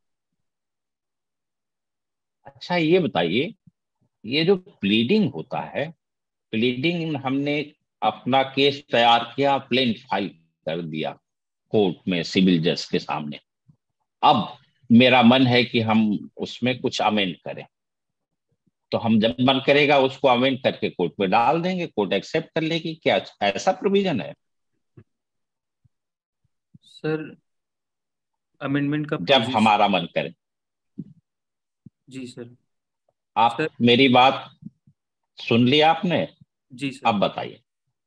अच्छा ये बताइए, ये जो प्लीडिंग होता है, प्लीडिंग हमने अपना केस तैयार किया, प्लेन फाइल कर दिया कोर्ट में सिविल जज के सामने। अब मेरा मन है कि हम उसमें कुछ अमेंड करें, तो हम जब मन करेगा उसको अमेंड करके कोर्ट में डाल देंगे, कोर्ट एक्सेप्ट कर लेगी। क्या ऐसा प्रोविजन है? सर अमेंडमेंट का जब प्रोविजन। हमारा मन करे। जी सर। आप सर मेरी बात सुन लिया आपने? जी सर। अब बताइए।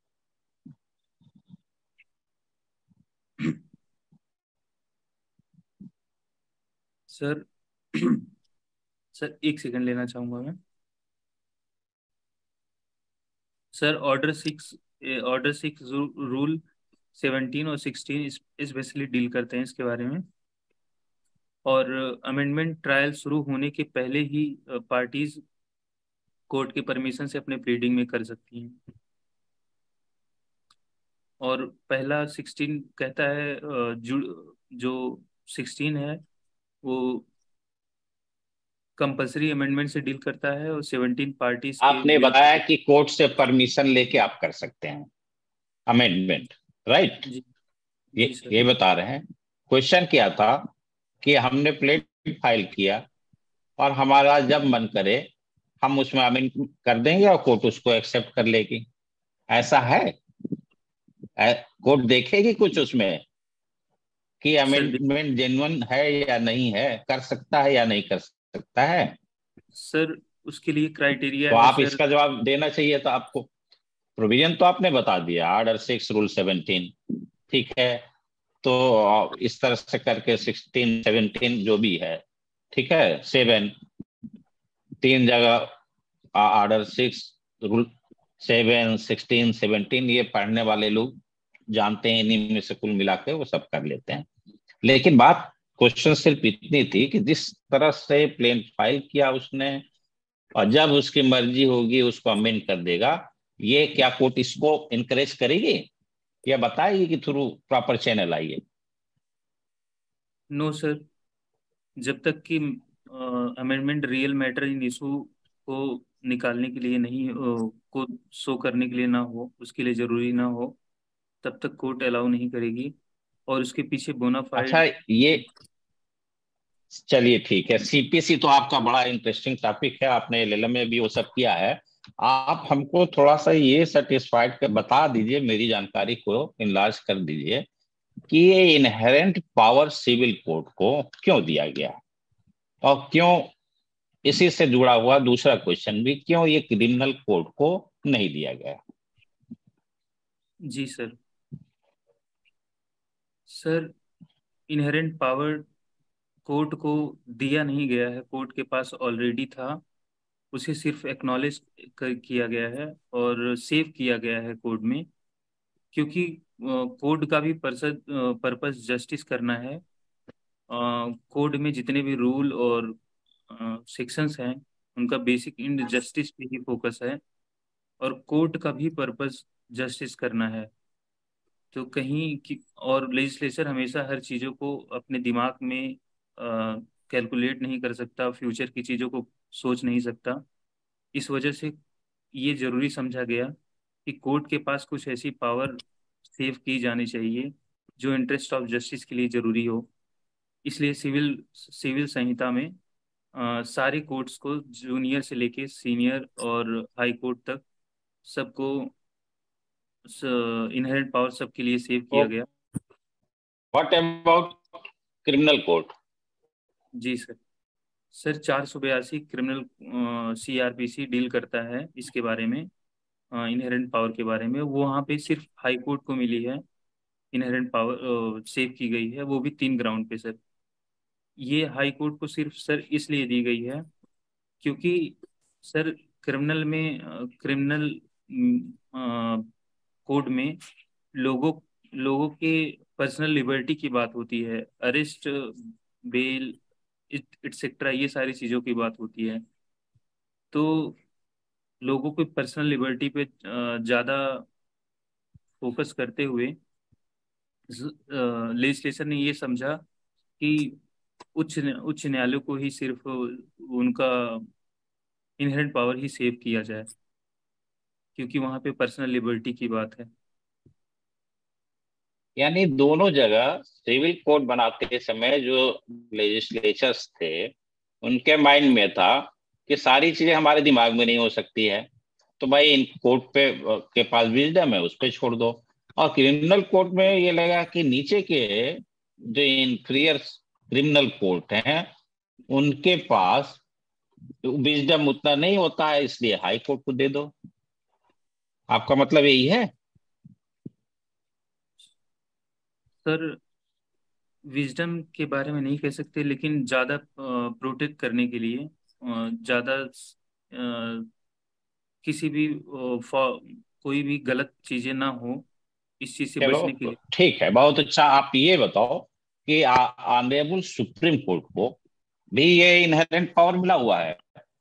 सर सर एक सेकंड लेना चाहूंगा मैं। सर ऑर्डर 6 रूल 17 और 16 स्पेशली डील करते हैं इसके बारे में। और अमेंडमेंट ट्रायल शुरू होने के पहले ही पार्टीज कोर्ट के परमिशन से अपने प्लीडिंग में कर सकती हैं। और पहला 16 कहता है, जो 16 है वो कंपलसरी अमेंडमेंट से डील करता है, और 17 पार्टीज के आपने विल। बताया कि कोर्ट से परमिशन लेके आप कर सकते हैं अमेंडमेंट, राइट? जी ये जी सर। ये बता रहे हैं। क्वेश्चन क्या था कि हमने प्लेट फाइल किया और हमारा जब मन करे हम उसमें अमेंड कर देंगे और कोर्ट उसको एक्सेप्ट कर लेगी। ऐसा है? कोर्ट देखेगी कुछ उसमें कि सर अमेंडमेंट जेन्युइन है या नहीं है, कर सकता है या नहीं कर सकता है? सर उसके लिए क्राइटेरिया तो है आप सर। इसका जवाब देना चाहिए था आपको। प्रोविजन तो आपने बता दिया, ऑर्डर 6 रूल 17, ठीक है। तो इस तरह से करके 16 17 जो भी है, ठीक है, 7 तीन जगह ऑर्डर 6 रूल 7 16 17 ये पढ़ने वाले लोग जानते हैं, इन्हीं में से कुल मिला के वो सब कर लेते हैं। लेकिन बात, क्वेश्चन सिर्फ इतनी थी कि जिस तरह से प्लेन फाइल किया उसने, और जब उसकी मर्जी होगी उसको अमेंड कर देगा, ये क्या कोर्ट इसको इनकरेज करेगी या बताएगी कि थ्रू प्रॉपर चैनल आइए? नो सर, जब तक कि amendment real matter in issue को निकालने के लिए नहीं को शो करने के लिए ना हो, उसके लिए जरूरी ना हो, तब तक कोर्ट अलाउ नहीं करेगी। और उसके पीछे अच्छा बोनाफाइड। ये, चलिए ठीक है, सीपीसी तो आपका बड़ा इंटरेस्टिंग टॉपिक है, आपने एलएलएम में भी वो सब किया है। आप हमको थोड़ा सा ये सेटिस्फाइड कर बता दीजिए, मेरी जानकारी को इनलार्ज कर दीजिए कि ये इनहेरेंट पावर सिविल कोर्ट को क्यों दिया गया, और क्यों इसी से जुड़ा हुआ दूसरा क्वेश्चन भी, क्यों ये क्रिमिनल कोर्ट को नहीं दिया गया? जी sir. Sir inherent power court को दिया नहीं गया है, कोर्ट के पास ऑलरेडी था। उसे सिर्फ एक्नॉलेज किया गया है और सेव किया गया है कोर्ट में, क्योंकि कोर्ट का भी पर्पस जस्टिस करना है। कोड में जितने भी रूल और सेक्शंस हैं, उनका बेसिक इंड जस्टिस पे ही फोकस है, और कोर्ट का भी पर्पस जस्टिस करना है। तो कहीं की और लेजिस्लेचर हमेशा हर चीज़ों को अपने दिमाग में कैलकुलेट नहीं कर सकता, फ्यूचर की चीज़ों को सोच नहीं सकता। इस वजह से ये जरूरी समझा गया कि कोर्ट के पास कुछ ऐसी पावर सेव की जानी चाहिए जो इंटरेस्ट ऑफ जस्टिस के लिए जरूरी हो। इसलिए सिविल सिविल संहिता में सारे कोर्ट्स को जूनियर से लेके सीनियर और हाई कोर्ट तक सबको इनहेरेंट पावर सबके लिए सेव किया गया। What about criminal court? जी sir. Sir 482 criminal CRPC deal करता है इसके बारे में, इनहेरेंट पावर के बारे में। वो वहाँ पे सिर्फ हाई कोर्ट को मिली है इनहेरेंट पावर सेव की गई है, वो भी 3 ग्राउंड पे सर। ये हाई कोर्ट को सिर्फ सर इसलिए दी गई है क्योंकि सर क्रिमिनल कोड में लोगों लोगों के पर्सनल लिबर्टी की बात होती है, अरेस्ट, बेल, एटसेट्रा, ये सारी चीज़ों की बात होती है। तो लोगों को पर्सनल लिबर्टी पे ज़्यादा फोकस करते हुए लेजिस्लेशन ने ये समझा कि उच्च न्यायालयों को ही सिर्फ उनका इनहेरेंट पावर ही सेव किया जाए, क्योंकि वहाँ पे पर्सनल लिबर्टी की बात है। यानी दोनों जगह सिविल कोड बनाते समय जो लेजिस्लेचर्स थे उनके माइंड में था कि सारी चीजें हमारे दिमाग में नहीं हो सकती है, तो भाई इन कोर्ट पे के पास विजडम है, उस पर छोड़ दो। और क्रिमिनल कोर्ट में ये लगा कि नीचे के जो इंफीरियर क्रिमिनल कोर्ट हैं उनके पास विजडम उतना नहीं होता है, इसलिए हाई कोर्ट को दे दो। आपका मतलब यही है? सर विजडम के बारे में नहीं कह सकते, लेकिन ज़्यादा प्रोटेक्ट करने के लिए, ज़्यादा किसी भी कोई भी गलत चीज़ें ना हो, इस चीज़ से चलो बचने के लिए। ठीक है, बहुत अच्छा। आप ये बताओ कि ऑनरेबल सुप्रीम कोर्ट को भी ये इनहेरेंट पावर मिला हुआ है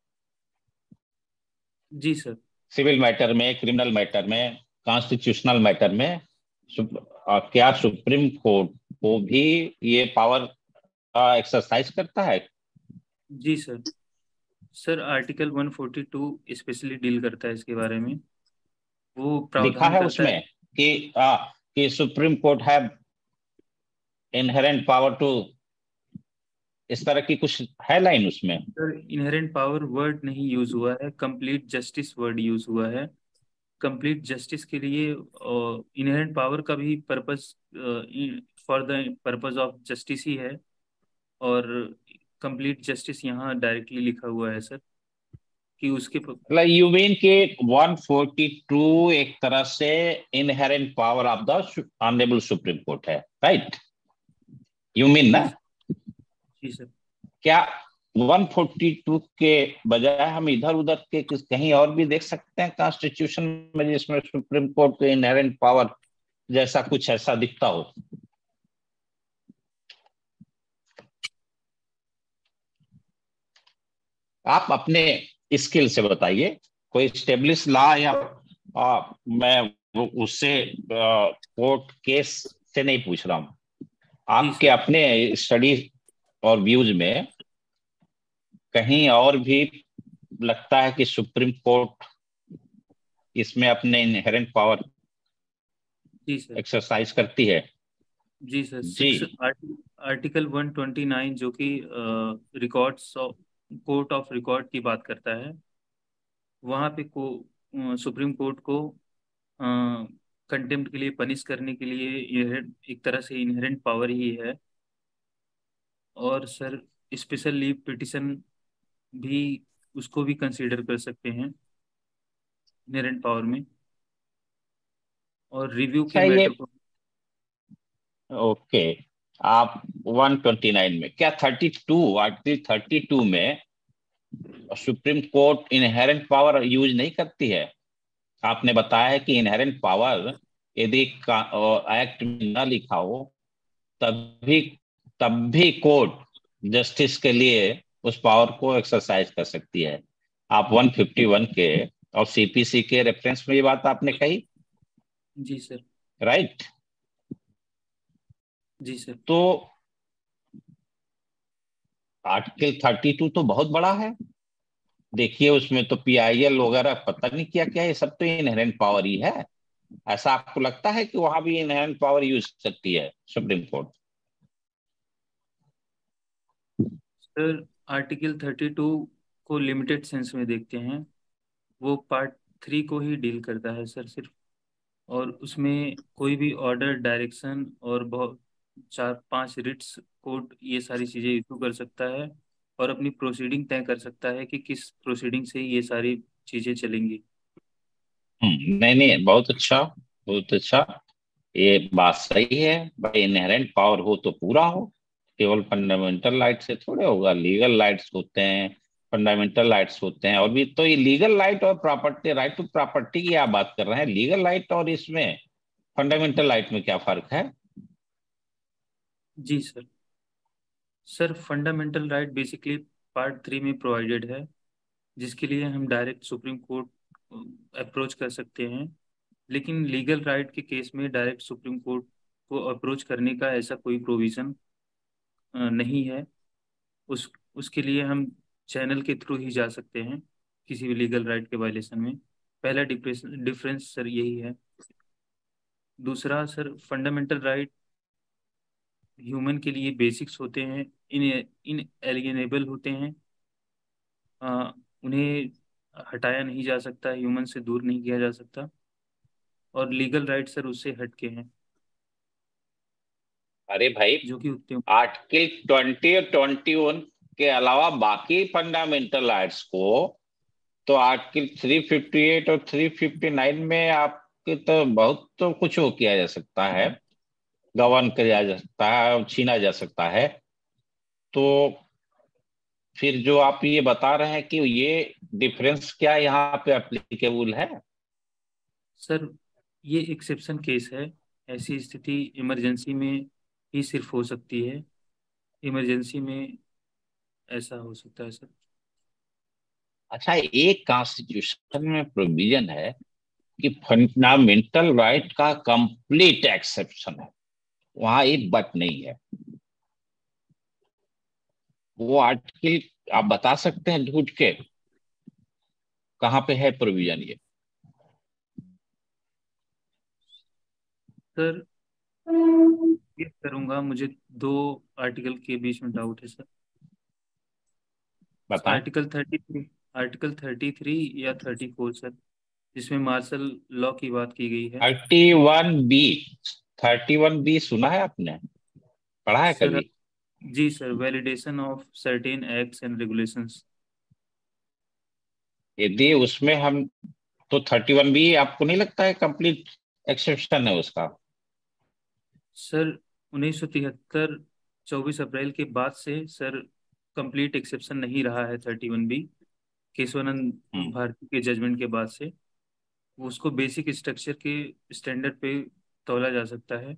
जी सर। सिविल मैटर में, क्रिमिनल मैटर में, कॉन्स्टिट्यूशनल मैटर में? क्या सुप्रीम कोर्ट को भी ये पावर एक्सरसाइज करता है? जी sir. Sir article 142 specially deal करता है इसके बारे में। वो लिखा प्रावधान है करता है। उसमें कि सुप्रीम कोर्ट है इनहेरेंट पावर टू, इस तरह की कुछ है लाइन उसमें? सर इनहेरेंट पावर वर्ड नहीं यूज हुआ है, कंप्लीट जस्टिस वर्ड यूज हुआ है। कंप्लीट जस्टिस के लिए इनहेरेंट पावर का भी purpose for the purpose of justice ही है, और कंप्लीट जस्टिस यहाँ डायरेक्टली लिखा हुआ है सर कि उसके मतलब यू मीन कि 142 एक तरह से inherent power of the honourable supreme court है, राइट? यू मीन ना? जी। जी सर। क्या 142 के बजाय हम इधर उधर के कहीं और भी देख सकते हैं कॉन्स्टिट्यूशन में जिसमें सुप्रीम कोर्ट के इनहेरेंट पावर जैसा कुछ ऐसा दिखता हो? आप अपने स्किल से बताइए, कोई स्टेब्लिश लॉ या मैं उससे कोर्ट केस से नहीं पूछ रहा हूं। आपके अपने स्टडी और व्यूज में कहीं और भी लगता है कि सुप्रीम कोर्ट इसमें अपने इनहेरेंट पावर जी सर। एक्सरसाइज करती है? जी सर। जी। आर्टिकल 129 जो कि records of court of record की बात करता है, वहाँ पे सुप्रीम कोर्ट को कंटेम्प्ट के लिए, पनिश करने के लिए एक तरह से इनहेरेंट पावर ही है। और सर स्पेशल लीव पिटिशन भी, उसको भी कंसीडर कर सकते हैं इनहेरेंट पावर में, और रिव्यू के अच्छा ये मैटर को। ओके, आप 129 में क्या 32 आर्टिकल 32 में supreme court inherent power use नहीं करती है? आपने बताया है कि इनहेरेंट पावर यदि एक्ट में न लिखा हो तभी तब भी कोर्ट जस्टिस के लिए उस पावर को एक्सरसाइज कर सकती है। आप 151 के और सीपीसी के रेफरेंस में ये बात आपने कही, जी सर। राइट? जी सर। तो आर्टिकल 32 तो बहुत बड़ा है। देखिए उसमें तो PIL वगैरह पता नहीं क्या क्या है, ये सब तो इनहेरेंट पावर ही है। ऐसा आपको लगता है कि वहां भी इनहेरेंट पावर यूज कर सकती है सुप्रीम कोर्ट? सर आर्टिकल 32 को लिमिटेड सेंस में देखते हैं। वो पार्ट 3 को ही डील करता है सर सिर्फ। और उसमें कोई भी ऑर्डर, डायरेक्शन और बहुत 4-5 रिट्स, कोर्ट ये सारी चीज़ें इशू कर सकता है और अपनी प्रोसीडिंग तय कर सकता है कि किस प्रोसीडिंग से ये सारी चीज़ें चलेंगी। नहीं नहीं, बहुत अच्छा, बहुत अच्छा। ये बात सही है भाई, इनहेरेंट पावर हो तो पूरा हो। केवल फंडामेंटल राइट से थोड़े होगा, लीगल राइट्स होते हैं, फंडामेंटल राइट्स होते हैं। और भी तो ये लीगल राइट और प्रॉपर्टी, राइट टू प्रॉपर्टी की आप बात कर रहे हैं, लीगल राइट और इसमें फंडामेंटल राइट में क्या फर्क है? जी sir. Sir fundamental right basically part 3 में प्रोवाइडेड है, जिसके लिए हम डायरेक्ट सुप्रीम कोर्ट अप्रोच कर सकते हैं। लेकिन लीगल राइट के केस में डायरेक्ट सुप्रीम कोर्ट को अप्रोच करने का ऐसा कोई प्रोविज़न नहीं है। उसके लिए हम चैनल के थ्रू ही जा सकते हैं किसी भी लीगल राइट के वायलेशन में। पहला डिफरेंस सर यही है। दूसरा सर, फंडामेंटल राइट ह्यूमन के लिए बेसिक्स होते हैं, इन इनएलिएनेबल होते हैं। उन्हें हटाया नहीं जा सकता, ह्यूमन से दूर नहीं किया जा सकता। और लीगल राइट सर उससे हटके हैं, अरे भाई, जो कि उतने। आर्टिकल 20 और 21 के अलावा बाकी फंडामेंटल राइट्स को तो आर्टिकल 358 और 359 में आपके तो बहुत तो कुछ वो किया जा सकता है, गवर्न किया जा सकता है और छीना जा सकता है। तो फिर जो आप ये बता रहे हैं कि ये डिफरेंस क्या यहाँ पे एप्लीकेबल है? सर ये एक्सेप्शन केस है। ऐसी स्थिति इमरजेंसी में ही सिर्फ हो सकती है। इमरजेंसी में ऐसा हो सकता है सर। अच्छा, एक कॉन्स्टिट्यूशन में प्रोविजन है कि फंडामेंटल राइट का कंप्लीट एक्सेप्शन है, वहां एक बट नहीं है। वो आर्टिकल आप बता सकते हैं ढूंढ के, कहाँ पे है प्रोविजन ये? सर ये करूंगा, मुझे दो आर्टिकल के बीच में डाउट है सर। बताएं। आर्टिकल 33 या 34 सर, जिसमें मार्शल लॉ की बात की गई है। 31B, 31B सुना है आपने, पढ़ा है सर कभी? जी sir, validation of certain acts and regulations. यदि उसमें हम, तो 31B आपको नहीं लगता है कंप्लीट एक्सेप्शन है उसका? सर 1973 24 अप्रैल के बाद से सर कंप्लीट एक्सेप्शन नहीं रहा है 31B। केशवानंद हम्म, भारती के जजमेंट के बाद से वो उसको बेसिक स्ट्रक्चर के स्टैंडर्ड पे तौला जा सकता है।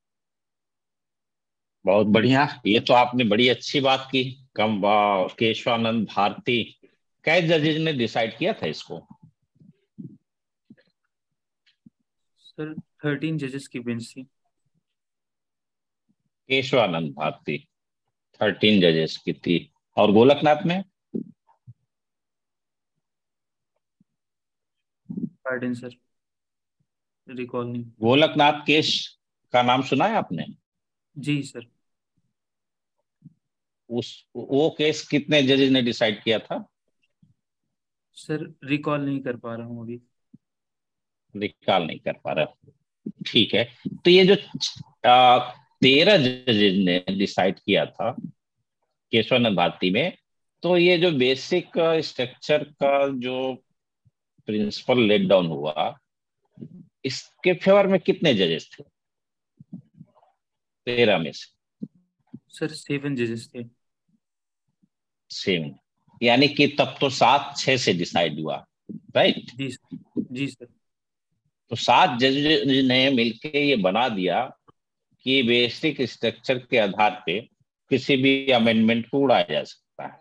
बहुत बढ़िया, ये तो आपने बड़ी अच्छी बात की। कम केशवानंद भारती, कई जजेज ने डिसाइड किया था इसको? सर 13 जजेस की बेंच थी। केशवानंद भारती 13 जजेस की थी, और गोलकनाथ में? पार्डन सर, रिकॉल नहीं। गोलकनाथ केस का नाम सुना है आपने? जी सर। उस वो केस कितने जजेस ने डिसाइड किया था? सर रिकॉल नहीं कर पा रहा हूँ अभी। निकाल नहीं कर पा रहा, ठीक है। तो ये जो 13 जजेज ने डिसाइड किया था केशवानंद भारती में, तो ये जो बेसिक स्ट्रक्चर का जो प्रिंसिपल लेट डाउन हुआ, इसके फेवर में कितने जजेस थे 13 में से? सर 7 जजेस थे। सेम, यानी कि तब तो 7-6 से डिसाइड हुआ, राइट? जी सर। जी सर। तो 7 जज ने मिलके ये बना दिया कि बेसिक स्ट्रक्चर के आधार पे किसी भी अमेंडमेंट को उड़ाया जा सकता है,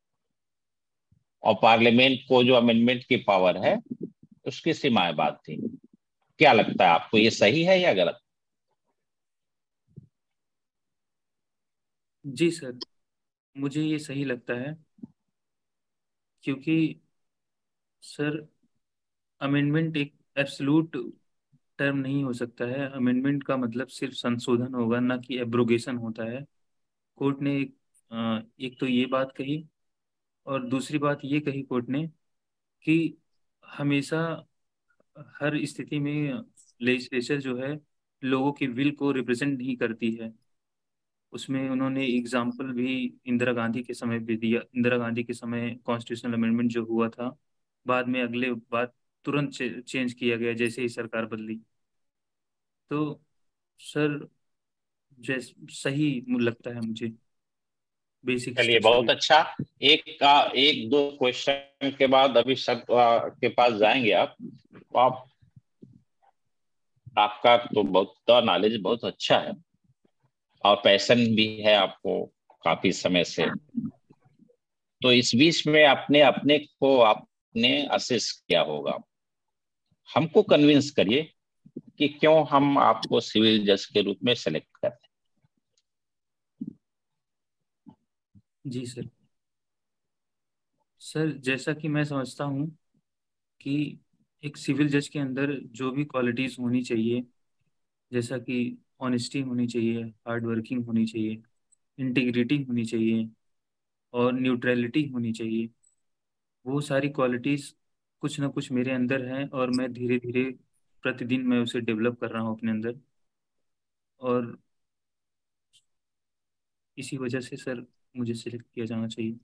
और पार्लियामेंट को जो अमेंडमेंट की पावर है उसकी सीमाएं बात थी। क्या लगता है आपको, ये सही है या गलत? जी सर, मुझे ये सही लगता है, क्योंकि सर अमेंडमेंट एक एब्सोल्यूट टर्म नहीं हो सकता है। अमेंडमेंट का मतलब सिर्फ संशोधन होगा, ना कि एब्रोगेशन होता है। कोर्ट ने एक तो ये बात कही, और दूसरी बात ये कही कोर्ट ने कि हमेशा हर स्थिति में लेजिस्लेचर जो है लोगों की विल को रिप्रेजेंट नहीं करती है। उसमें उन्होंने एग्जाम्पल भी इंदिरा गांधी के समय पे दिया। इंदिरा गांधी के समय कॉन्स्टिट्यूशनल अमेंडमेंट जो हुआ था, बाद में अगले बात तुरंत चेंज किया गया जैसे ही सरकार बदली। तो सर सही लगता है मुझे, बेसिक चलिए स्ट्रक्चर। बहुत अच्छा। एक दो क्वेश्चन के बाद अभी सर के पास जाएंगे आप आपका तो बहुत नॉलेज बहुत अच्छा है और पैशन भी है आपको काफी समय से। तो इस बीच में आपने अपने को आपने असेस किया होगा। हमको कन्विंस करिए कि क्यों हम आपको सिविल जज के रूप में सेलेक्ट करें। जी सर। सर जैसा कि मैं समझता हूँ कि एक सिविल जज के अंदर जो भी क्वालिटीज़ होनी चाहिए, जैसा कि ऑनेस्टी होनी चाहिए, हार्ड वर्किंग होनी चाहिए, इंटीग्रिटी होनी चाहिए, और न्यूट्रलिटी होनी चाहिए, वो सारी क्वालिटीज़ कुछ ना कुछ मेरे अंदर हैं, और मैं धीरे धीरे प्रतिदिन मैं उसे डेवलप कर रहा हूँ अपने अंदर। और इसी वजह से सर मुझे सिलेक्ट किया जाना चाहिए।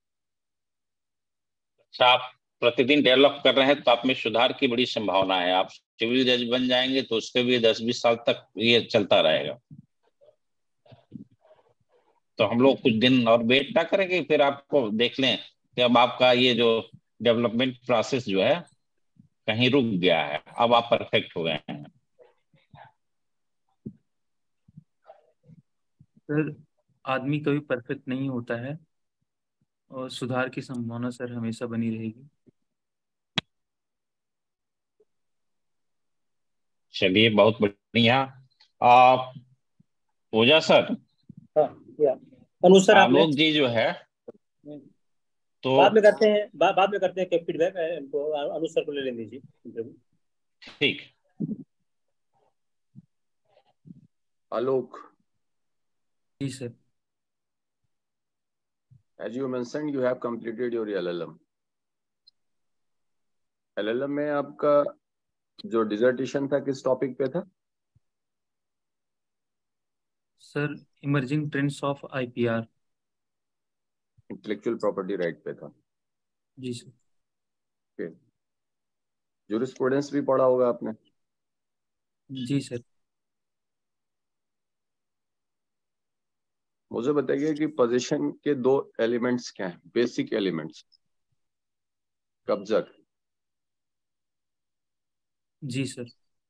अच्छा, आप प्रतिदिन डेवलप कर रहे हैं तो आप में सुधार की बड़ी संभावना है। आप सिविल जज बन जाएंगे तो उसके भी 10-20 साल तक ये चलता रहेगा। तो हम लोग कुछ दिन और वेट ना करेंगे, फिर आपको देख लें कि अब आपका ये जो डेवलपमेंट प्रोसेस जो है कहीं रुक गया है, अब आप परफेक्ट हो गए हैं। सर आदमी कभी परफेक्ट नहीं होता है, और सुधार की संभावना सर हमेशा बनी रहेगी। चलिए बहुत बढ़िया। आप पूजा सर, हाँ या अनुसार आपने। आलोक जी जो है तो बाद में करते हैं, बाद में करते हैं क्या फीडबैक है इनको, अनुसार को ले लेने दीजिए इंटरव्यू। ठीक। आलोक, जी sir. as you mentioned, you have completed your LLM. LLM में आपका जो डिजर्टेशन था किस टॉपिक पे था? Sir emerging trends of IPR. Intellectual property right पे था। जी सर। ओके, जूरिस्प्रूडेंस भी पढ़ा होगा आपने? जी सर। मुझे बताइए कि पोजीशन के दो एलिमेंट्स क्या हैं, बेसिक एलिमेंट्स कब्जा के। जी सर।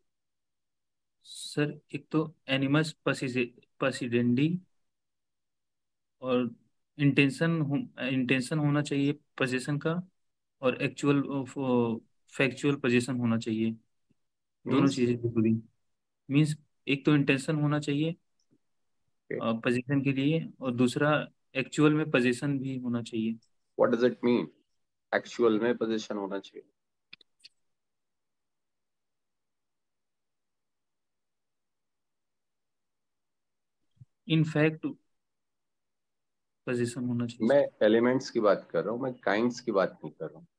सर एक तो एनिमस पसिडेंडी, और इंटेंशन होना चाहिए पोजीशन का, और एक्चुअल फैक्चुअल पोजीशन होना चाहिए। दोनों मीन्स चीज़ें जरूरी। मीन्स एक तो इंटेंशन होना चाहिए पोजीशन के लिए, और दूसरा एक्चुअल में पोजीशन भी होना चाहिए। What does it mean actual में पोजीशन होना चाहिए? इनफैक्ट पोजीशन होना चाहिए मैं सर। एलिमेंट्स की बात कर रहा हूँ, मैं काइंड्स की बात नहीं कर रहा हूँ।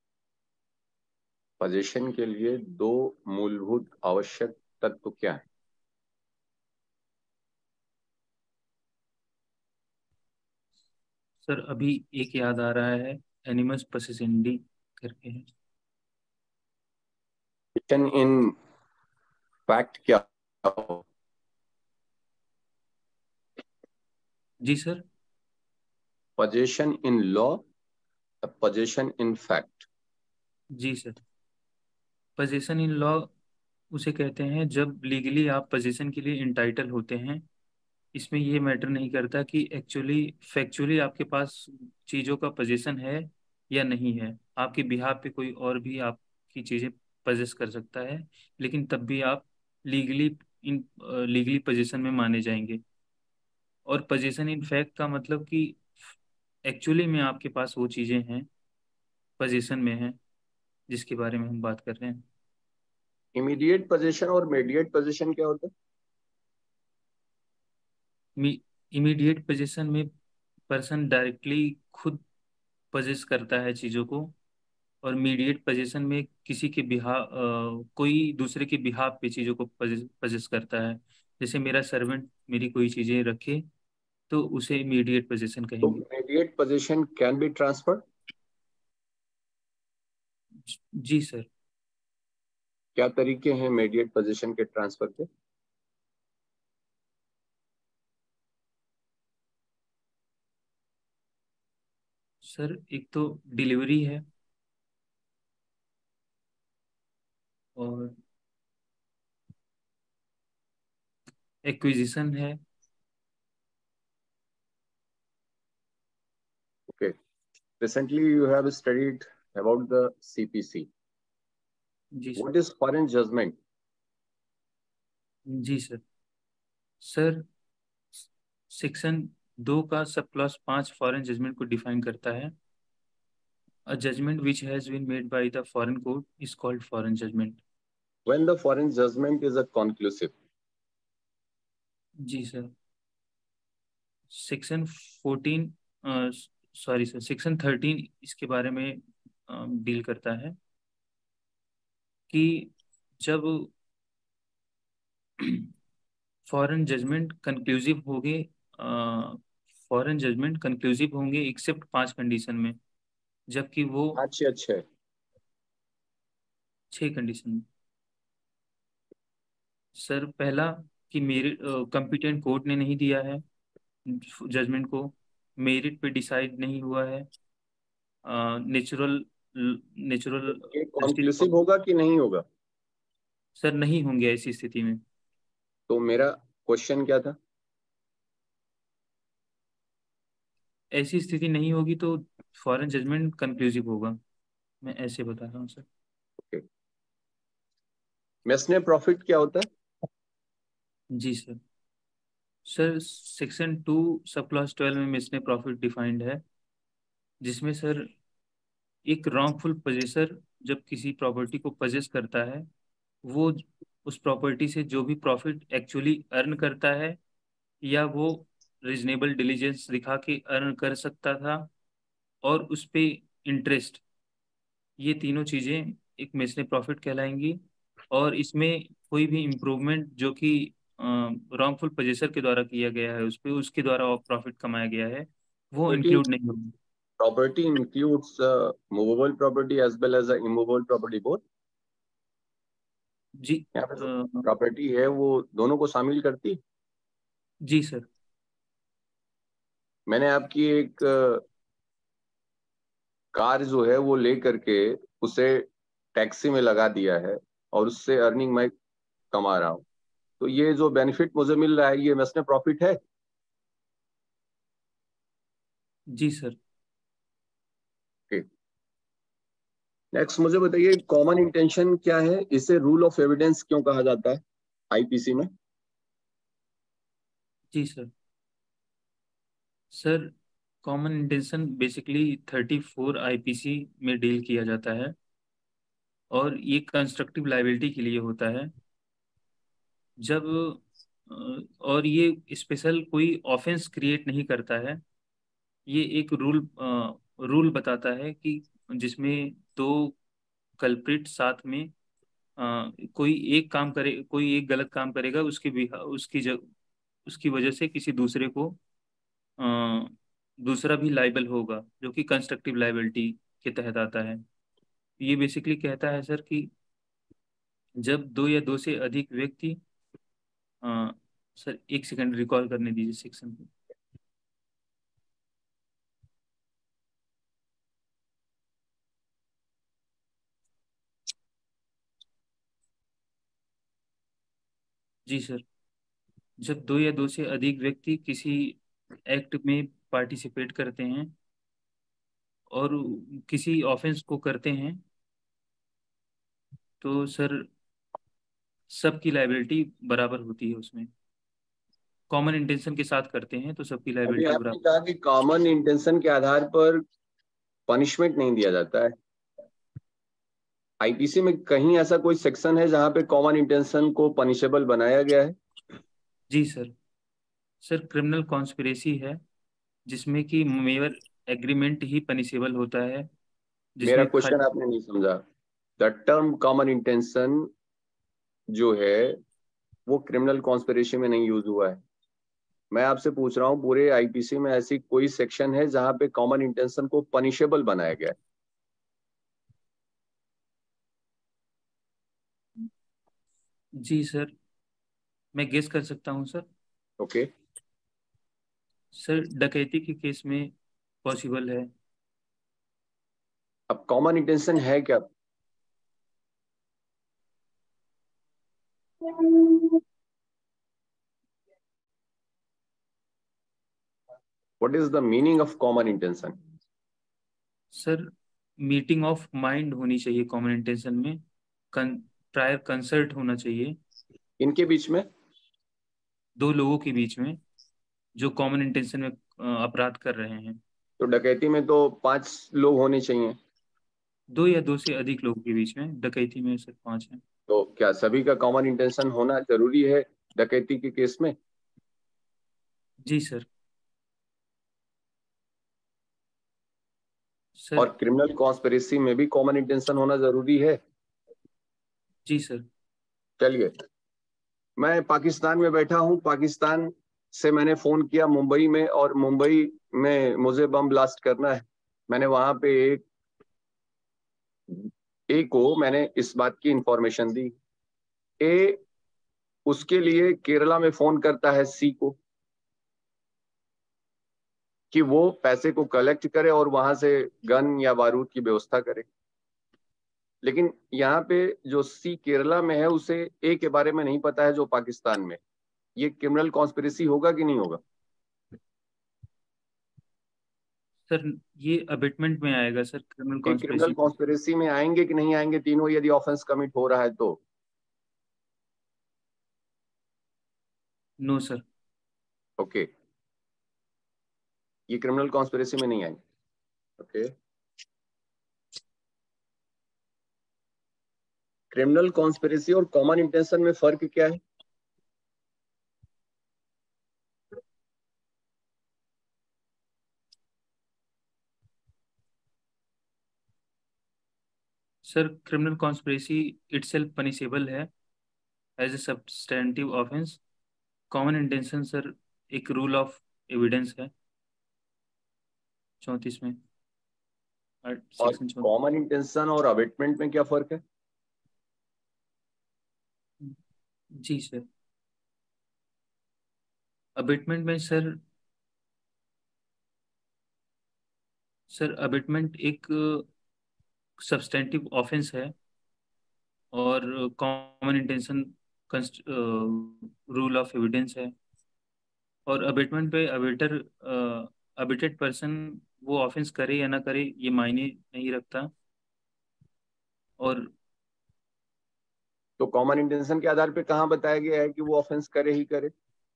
पोजीशन के लिए दो मूलभूत आवश्यक तत्व क्या है? सर अभी एक याद आ रहा है, एनिमस पसिसेंडी करके है। पोजीशन इन फैक्ट क्या हो? जी sir. Position in law, position in fact. जी सर। पोजीशन इन लॉ उसे कहते हैं जब लीगली आप पोजीशन के लिए इंटाइटल होते हैं। इसमें ये मैटर नहीं करता कि एक्चुअली फैक्चुअली आपके पास चीज़ों का पोजीशन है या नहीं है। आपके बिहाफ पे कोई और भी आपकी चीज़ें पोजेस कर सकता है, लेकिन तब भी आप लीगली इन लीगली पोजीशन में माने जाएंगे। और पोजीशन इन फैक्ट का मतलब कि एक्चुअली में आपके पास वो चीज़ें हैं, पोजीशन में हैं, जिसके बारे में हम बात कर रहे हैं। इमीडिएट पोजीशन और मीडिएट पोजीशन क्या होता है? इमीडिएट पोजीशन में पर्सन डायरेक्टली खुद पोजेस करता है चीज़ों को, और मीडिएट पोजीशन में किसी के कोई दूसरे के बिहाफ पे चीज़ों को पोजेस करता है। जैसे मेरा सर्वेंट मेरी कोई चीज़ें रखे तो उसे इमीडिएट पोजीशन तो कहेंगे। Mediate position can be transferred? जी सर। क्या तरीके हैं मीडिएट पोजीशन के ट्रांसफर के? सर एक तो डिलीवरी है, और एक्विजिशन है। Okay. Recently, you have studied about the CPC. Ji sir. What is foreign judgment? Ji sir. Sir section 2 का सब क्लॉज 5 फॉरेन जजमेंट को डिफाइन करता है। अ judgement which has been made by the foreign court is called foreign judgement. When the foreign judgment is a conclusive. Ji sir. Section 14, sorry sir, section 13 इसके बारे में deal करता है कि जब फॉरेन जजमेंट कंक्लूसिव होंगे, फॉरेन जजमेंट कंक्लूसिव होंगे accept 5 condition में, जबकि वो अच्छा अच्छा। 6 कंडीशन में। सर पहला कि मेरिट कॉम्पिटेंट कोर्ट ने नहीं दिया है जजमेंट को, मेरिट पे डिसाइड नहीं हुआ है, नेचुरल नेचुरल ये जस्टिस। कॉन्क्लूसिव होगा कि नहीं होगा? सर नहीं होंगे ऐसी स्थिति में। तो मेरा क्वेश्चन क्या था? ऐसी स्थिति नहीं होगी तो फॉरेन जजमेंट कंक्लूसिव होगा, मैं ऐसे बता रहा हूँ सर। ओके। मेसने प्रॉफिट क्या होता है? जी sir. Sir section 2 sub clause 12 में मिसने प्रॉफिट डिफाइंड है, जिसमें सर एक रॉन्गफुल पजेसर जब किसी प्रॉपर्टी को पजेस करता है, वो उस प्रॉपर्टी से जो भी प्रॉफिट एक्चुअली अर्न करता है, या वो रीजनेबल डिलीजेंस दिखा के अर्न कर सकता था, और उस पे इंटरेस्ट, ये तीनों चीज़ें एक मिसने प्रॉफिट कहलाएंगी। और इसमें कोई भी इम्प्रूवमेंट जो कि रॉन्गफुल पजेसर के द्वारा किया गया है उस पे, उसके द्वारा प्रॉफिट कमाया गया है, वो प्रॉपर्टी इंक्लूड नहीं होगी। Property includes movable property as well as immovable property both. जी। यहाँ पे जो प्रॉपर्टी है वो दोनों को शामिल करती। जी सर। मैंने आपकी एक कार जो है वो ले करके उसे टैक्सी में लगा दिया है और उससे अर्निंग मैं कमा रहा हूँ, तो ये जो बेनिफिट मुझे मिल रहा है ये मेसने प्रॉफिट है? जी सर। नेक्स्ट मुझे बताइए, कॉमन इंटेंशन क्या है? इसे रूल ऑफ एविडेंस क्यों कहा जाता है आईपीसी में? जी sir. Sir common intention basically 34 IPC में डील किया जाता है, और ये कंस्ट्रक्टिव लायबिलिटी के लिए होता है। जब और ये स्पेशल कोई ऑफेंस क्रिएट नहीं करता है, ये एक रूल बताता है कि जिसमें दो कल्प्रिट साथ में कोई एक काम करे, कोई एक गलत काम करेगा, उसकी वजह से किसी दूसरे को दूसरा भी लाइबल होगा, जो कि कंस्ट्रक्टिव लाइबिलिटी के तहत आता है। ये बेसिकली कहता है सर कि जब 2 या 2 से अधिक व्यक्ति, अ, सर एक सेकंड रिकॉल करने दीजिए सेक्शन को। जी सर। जब 2 या 2 से अधिक व्यक्ति किसी एक्ट में पार्टिसिपेट करते हैं और किसी ऑफेंस को करते हैं, तो सर सबकी लाइबिलिटी बराबर होती है उसमें। कॉमन इंटेंशन के साथ करते हैं तो सबकी अभी लायबिलिटी आपने बराबर। कहा कि कॉमन इंटेंशन के आधार पर पनिशमेंट नहीं दिया जाता है। आईपीसी में कहीं ऐसा कोई सेक्शन है जहां पे कॉमन इंटेंशन को पनिशेबल बनाया गया है? जी सर। सर क्रिमिनल कॉन्स्पिरेसी है जिसमें कि मेयर एग्रीमेंट ही पनिशेबल होता है, मेरा जिसमें क्वेश्चन आपने नहीं समझा। द टर्म कॉमन इंटेंशन जो है वो क्रिमिनल कॉन्स्पिरेसी में नहीं यूज हुआ है। मैं आपसे पूछ रहा हूँ पूरे आईपीसी में ऐसी कोई सेक्शन है जहां पे कॉमन इंटेंशन को पनिशेबल बनाया गया है? जी सर, मैं गेस कर सकता हूँ सर। ओके। सर डकैती के केस में पॉसिबल है। अब कॉमन इंटेंशन है क्या? What is the meaning of common intention? Sir meeting of mind होनी चाहिए कॉमन इंटेंशन में, प्रायर कंसल्ट होना चाहिए इनके बीच में? दो लोगों के बीच में जो कॉमन इंटेंशन में अपराध कर रहे हैं। तो डकैती में तो 5 लोग होने चाहिए। दो या दो से अधिक लोगों के बीच में, डकैती में सिर्फ 5 हैं। तो क्या सभी का कॉमन इंटेंशन होना जरूरी है डकैती के केस में? जी सर। सर। और क्रिमिनल कॉन्स्पिरेसी में भी कॉमन इंटेंशन होना जरूरी है? जी सर। चलिए, मैं पाकिस्तान में बैठा हूं, पाकिस्तान से मैंने फोन किया मुंबई में, और मुंबई में मुझे बम ब्लास्ट करना है। मैंने वहां पे ए को मैंने इस बात की इंफॉर्मेशन दी। ए उसके लिए केरला में फोन करता है सी को कि वो पैसे को कलेक्ट करे और वहां से गन या बारूद की व्यवस्था करे। लेकिन यहाँ पे जो सी केरला में है उसे ए के बारे में नहीं पता है जो पाकिस्तान में। ये क्रिमिनल कॉन्स्पिरेसी होगा कि नहीं होगा? सर ये अबेटमेंट में आएगा सर, क्रिमिनल ये क्रिमिनल कॉन्स्पिरेसी। कॉन्स्पिरेसी में आएंगे कि नहीं आएंगे तीनों, यदि ऑफेंस कमिट हो रहा है तो? No sir. ओके, ये क्रिमिनल कॉन्स्पिरेसी में नहीं आएंगे। ओके, क्रिमिनल कॉन्स्पिरेसी और कॉमन इंटेंशन में फर्क क्या है? Sir criminal conspiracy itself punishable है as a substantive offence. Common intention sir एक रूल ऑफ एविडेंस है 34 में, और सेक्शन 34। कॉमन इंटेंशन और अबेटमेंट में क्या फर्क है? जी सर। अबेटमेंट में सर अबेटमेंट एक सब्सटेंटिव ऑफेंस है और common intention rule of evidence है। और अबेटमेंट पे अबेटेड पर्सन वो ऑफेंस करे या ना करे ये मायने नहीं रखता। और तो कॉमन इंटेंशन के आधार पे कहाँ बताया गया है कि वो ऑफेंस करे ही करे?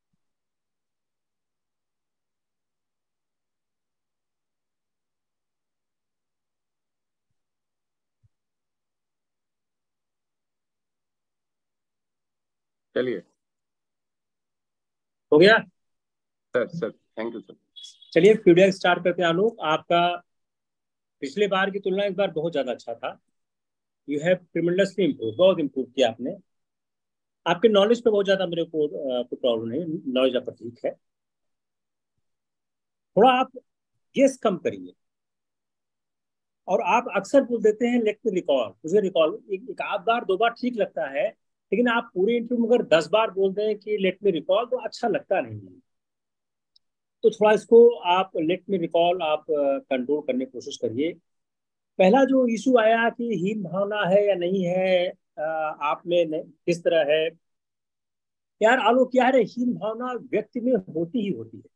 चलिए हो गया। Sir, sir thank you sir. चलिए फीडबैक स्टार्ट करते हैं। आलोक, आपका पिछले बार की तुलना इस बार बहुत ज्यादा अच्छा था। यू हैव ट्रिमेंडसली इम्प्रूव, बहुत इम्प्रूव किया आपने। आपके नॉलेज पे बहुत ज्यादा मेरे को कोई प्रॉब्लम नहीं, नॉलेज आपका ठीक है। थोड़ा आप गेस कम करिए, और आप अक्सर बोल देते हैं लेट मी रिकॉल, मुझे रिकॉल एक आध बार दो बार ठीक लगता है, लेकिन आप पूरे इंटरव्यू में अगर 10 बार बोल दें कि लेट मी रिकॉल तो अच्छा लगता नहीं है। तो थोड़ा इसको आप लेट मी रिकॉल आप कंट्रोल करने की कोशिश करिए। पहला जो इशू आया कि हीन भावना है या नहीं है, आप में किस तरह है। यार आलोक, क्या है, हीन भावना व्यक्ति में होती ही होती है।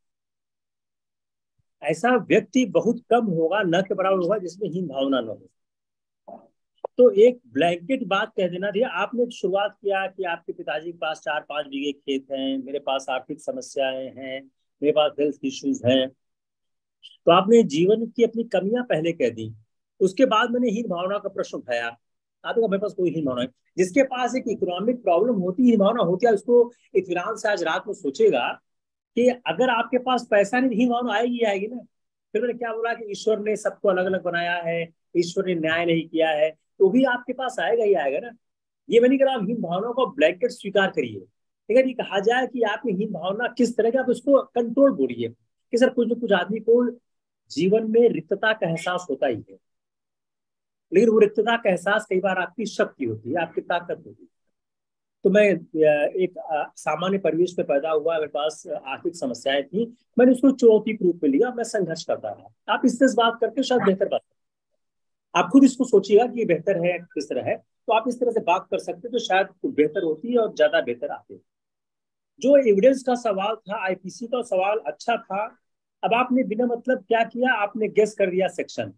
ऐसा व्यक्ति बहुत कम होगा, न के बराबर होगा, जिसमें हीन भावना न हो। तो एक ब्लैंकेट बात कह देना थी। आपने शुरुआत किया कि आपके पिताजी के पास 4-5 बीघे खेत हैं, मेरे पास आर्थिक समस्याएं हैं, मेरे पास हेल्थ इश्यूज हैं। तो आपने जीवन की अपनी कमियां पहले कह दी, उसके बाद मैंने हीन भावना का प्रश्न उठाया। आपने कहा मेरे पास कोई हीन भावना है। जिसके पास एक इकोनॉमिक प्रॉब्लम होती है, हीन भावना होती है, उसको इत्मीनान से आज रात में सोचेगा कि अगर आपके पास पैसा नहीं, हीन भावना आएगी आएगी ना। फिर मैंने क्या बोला कि ईश्वर ने सबको अलग अलग बनाया है, ईश्वर ने न्याय नहीं किया है, तो भी आपके पास आएगा ही आएगा ना। ये मैंने कहा, आप हीन भावना को ब्लैंकेट स्वीकार करिए। अगर ये कहा जाए कि आपकी हीन भावना किस तरह की, आप उसको कंट्रोल बोलिए कि सर कुछ न कुछ आदमी को जीवन में रिक्तता का एहसास होता ही है, लेकिन वो रिक्तता का एहसास कई बार आपकी शक्ति होती है, आपकी ताकत होती है। तो मैं एक सामान्य परिवेश में पैदा हुआ, मेरे पास आर्थिक समस्याएं थी, मैंने उसको चुनौती के रूप में लिया, मैं संघर्ष करता रहा। आप इससे बात करके शायद बेहतर बात, आप खुद इसको सोचिएगा कि ये बेहतर है किस तरह है, तो आप इस तरह से बात कर सकते हैं तो शायद बेहतर होती है और ज्यादा बेहतर आते हैं। जो एविडेंस का सवाल था, आईपीसी का सवाल अच्छा था। अब आपने बिना मतलब क्या किया, आपने गेस कर दिया सेक्शन